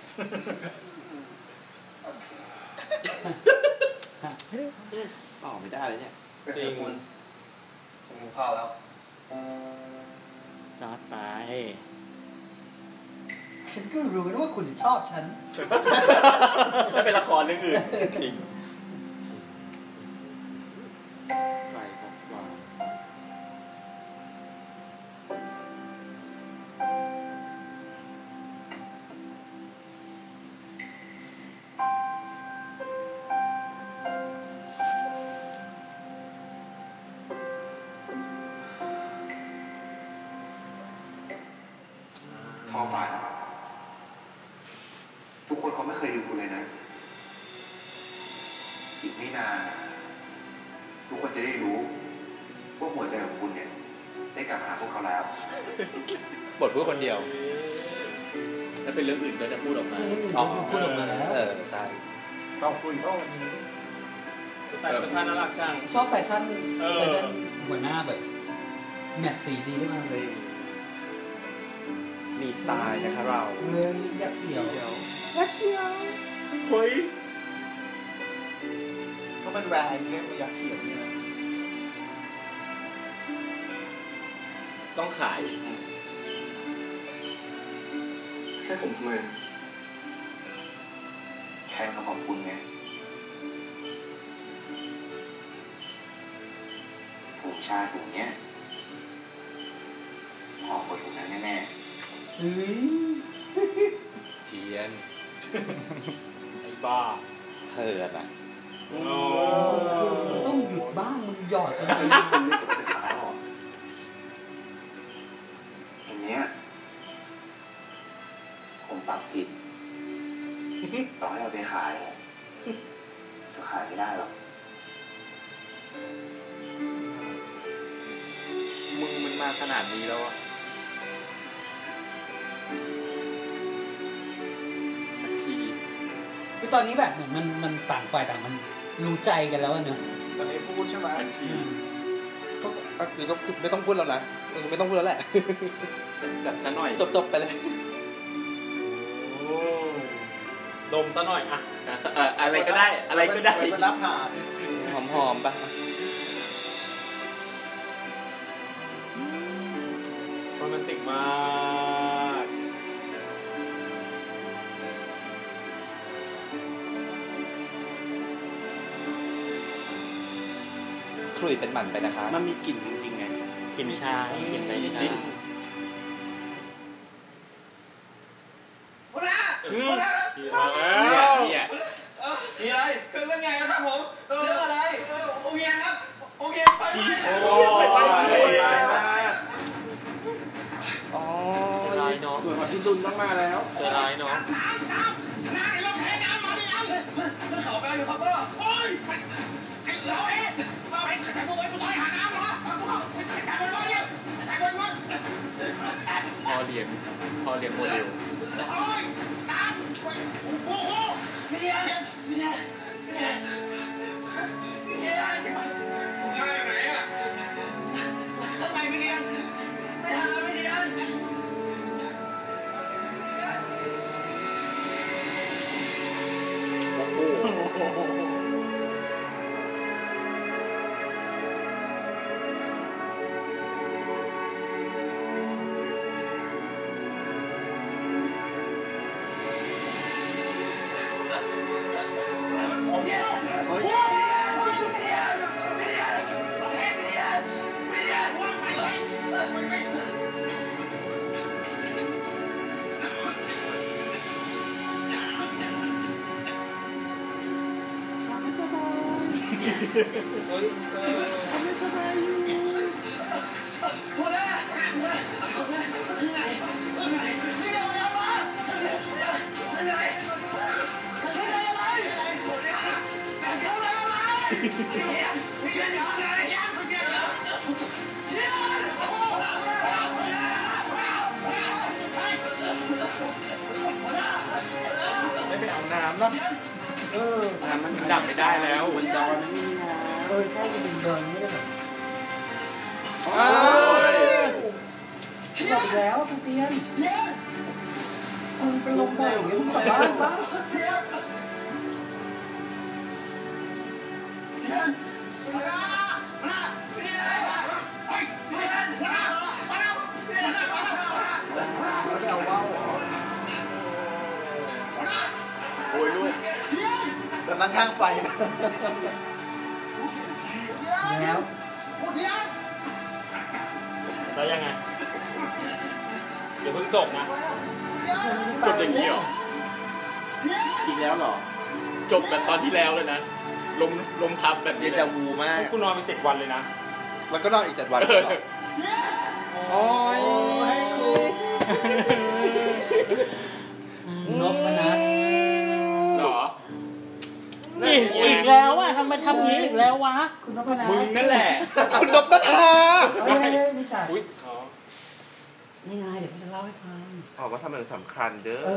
ต่อไม่ได้เลยเนี่ย
จริงผมกินข้าวแล้ว
จอดไป
ฉันก็รู้นะว่าคุณชอบฉัน
ถ้าเป็นละครเรื่องอื่นจริง
ไปครับวาง
ท้อฝันทุกคนเขาไม่เคยลืมคุณเลยนะอีกไม่นานทุกคนจะได้รู้ว่าหัวใจของคุณเนี่ยได้กลับมาหาพวกเขาแล้ว
บทพูดคนเดียว
ถ้าเป็นเรื่องอื่นก็จะพูดออกมา
พูดออกมาแล้ว
ใช่ต้องคุยต้องวันนี้
แต่เสื้อผ้าน่ารักจัง
ชอบแฟชั่นหัวหน้าแบบแมทสีดีมากเลย
มีสไตล์นะคะเรา
ยักษ์เขียว
เฮ้ย
ก็มันแรนด์ใช่ไหมยักษ์เขียวเนี่ย
ต้องขายให้ผมทำไม
แค่คำขอบคุณไงถุงชาถุงเนี้ยหอมกว่าถุงนั้นแน่
เทียน
ไอ้บ้า
เถิดอ่ะ
ต้องหยุดบ้างมึงหยอดกันไป
อันเนี้ยผมปักผิดต่อให้เอาไปขายก็ขายไม่ได้หรอก
มึงมันมาขนาดนี้แล้วอะสักที
คือตอนนี้แบบเหมือนมันต่างฝ่ายต่างมันรู้ใจกันแล้วเนอะ
ตอนนี้พูดใช่ไหม
สักที
ก็คือก็ไม่ต้องพูดแล้วนะไม่ต้องพูดแล้วแหละ
แบบซะหน่อย
จบไปเลย
ดมซะหน่อยอะ
อะไรก็ได้อะไรก็ได้
รับผ่านหอมๆป่ะ
โรแมนติกมาก
คลุยเป็นหมันไปนะคะ
มันมีกลิ่นจริงๆไง
กลิ่นชากลิ่นใบชา
เนี่ยมีอะไรเรื่องไงครับผมเรื่องอะไรโอเคครับโอเคไป
อ๋อร้ายเนาะส่วนของที่ดุลต้องมาแล้ว
เจอร้ายเนาะ
น้ำเราแพ้น้ำมาหรือยังเขาไปอยู่ครับพ่อโอ้ยเราเองไปใช้พวกไว้ผู้ชายหาน้ำเหรอจับมันไว้เนี่ยจับมันไว้
พอเลี้ยงโมเดล
โอ้ยน้ำโอ้โหไม่ได้ใช่ไหมอ่ะข้างในไม่เรียนไม่ทันแล้วไม่เรียน
โอ้โห
ไม่สบายอยู่
พูดเลยนี่เดี๋ยวเดี๋ยวมาอะไร
ไม่ไปเอาน้ำเนาะ
น้ำมันดับไม่ได้แล้ว
มันดอนนี่นะ
ใช่มันดอนไม่ได้แบบบอกแล้วทุกเตียนเป็นลมบ่อยอย่างนี้มึงกลับบ้านปะ
ไม่เอาว่าวเหรอ
โอ้ยลูก
แต่นั่งข้างไฟนะ
แล้วยังไงเดี๋ยวเพิ่งจบนะ
จบอย่างนี้เหรออีกแล้วเหรอจบแบบตอนที่แล้วเลยนะลมพับแบบเดจาวูมาก
กูนอนไป7 วันเลยนะ
แล้วก็นอนอีก7 วัน
โอ้ยให้คุณนพนัท
หรอ
อีกแล้วอ่ะทำไมทำนี้อีกแล้ววะ
คุณนพนัท
มึงนั่นแหละ
คุณนพนัท
ไม่ใช่นี่ไงเดี๋ยวจะเล่าให้ฟัง
ว่าทำมันสำคัญเด้อ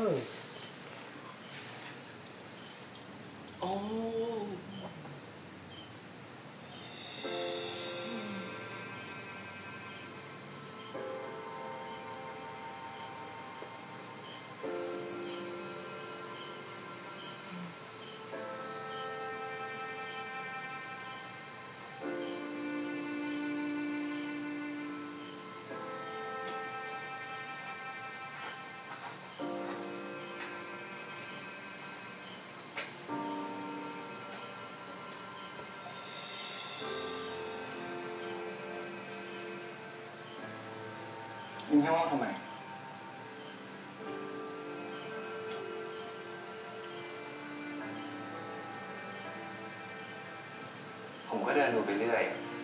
โอ้
มึงให้ว่าทำไม
ผมก็เดินดูไปเรื่อย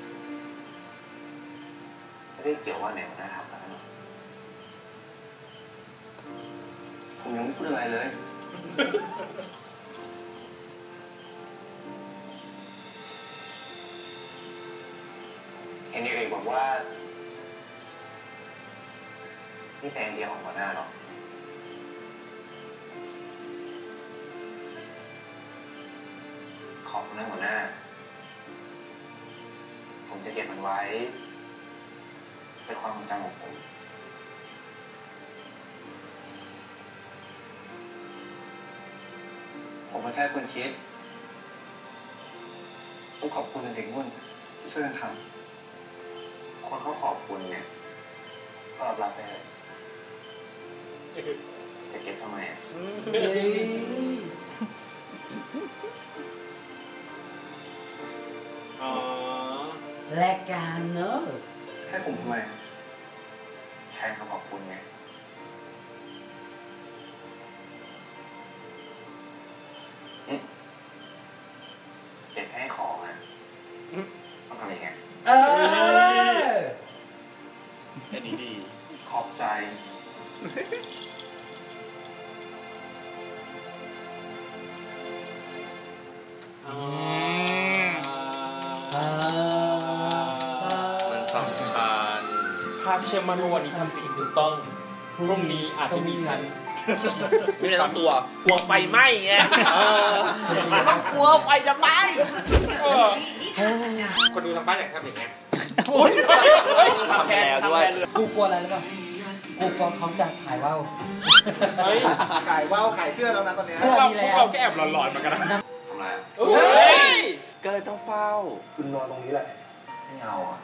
ไม่ได้เกี่ยวว่าไหนหัวหน้าทำอะไรผมยังไม่พูดอะไรเลยเห็นเด็กๆบอกว่านี่เป็นไอเดียของหัวหน้าเนาะขอบคุณนะหัวหน้าผมจะเก็บมันไว้เป็นความทรงจำของผมเป็นแค่คนคิดต้องขอบคุณเด็กๆมุ่นที่ช่วยกันทำคนเขาขอบคุณเนี่ยก็รับไปเลยจะเก็บทำไมอ่ะ
แลกกันเนอะ
ให้ผมทำไมแทนคำขอบคุณไงเก็บให้ของอ่ะต้องทำยังไง
แค่นี้ดี
ขอบใจ
มันสำคัญ
ถ้าเชื่อมั่นว่าวันนี้ทำสิ่งถูกต้องพรุ่งนี้อาจจะมีฉัน
ไม่ต้องกลัวไฟไหม้ไงไม่ต้องกลัวไฟจะไหม้คนดูทางบ้านอยากทำอย่างเงี้ยทำแทนด้วย
กูกลัวอะไรหรือเปล่ากูกลัวเขาจะขายว่าว
ขายว่าวขายเสื้อแล้วนะตอนนี้
เสื้อมีแล้วเราก็แอบหลอนๆเหมือนกันนะ
ทำไร
ก็เลยต้องเฝ้า
คุณนอนตรงนี้แหละไม่เอาอ่ะ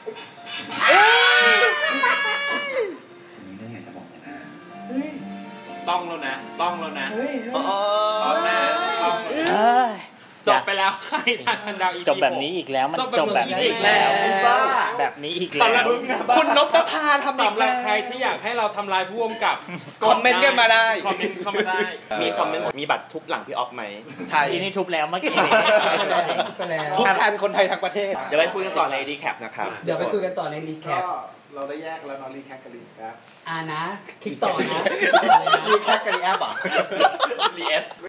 มีเรื่องอยากจะบอกนะ
ต้องแล้วนะต้องแล้วนะจบไปแล้วใครทางคันดาวอีก
จบแบบนี้อีกแล้วมันจบแบบนี้อีกแล้วแบบนี้อีกแล้ว
คุณนพภาทำ
สำหรับใครที่อยากให้เราทำลายผู้กำกับ
คอมเมนต์กันมาได้
คอมเมนต์ได้
มีคอมเมนต์มีบัตรทุบหลังพี่ออฟไหม
ใช่ที่นี่ทุบแล้วเมื่อกี้
ทุบแทนคนไทยทั้งประเทศเดี๋ยวไปคุยกันต่อในรีแคปนะครับ
เดี๋ยวไปคุยกันต่อในรีแคป
เราได้แยกแล้วนอนรีแคปกันรีแคป
นะคลิกต่อนะ
รีแคปกันรีแอปอ่ะ
รีเอฟ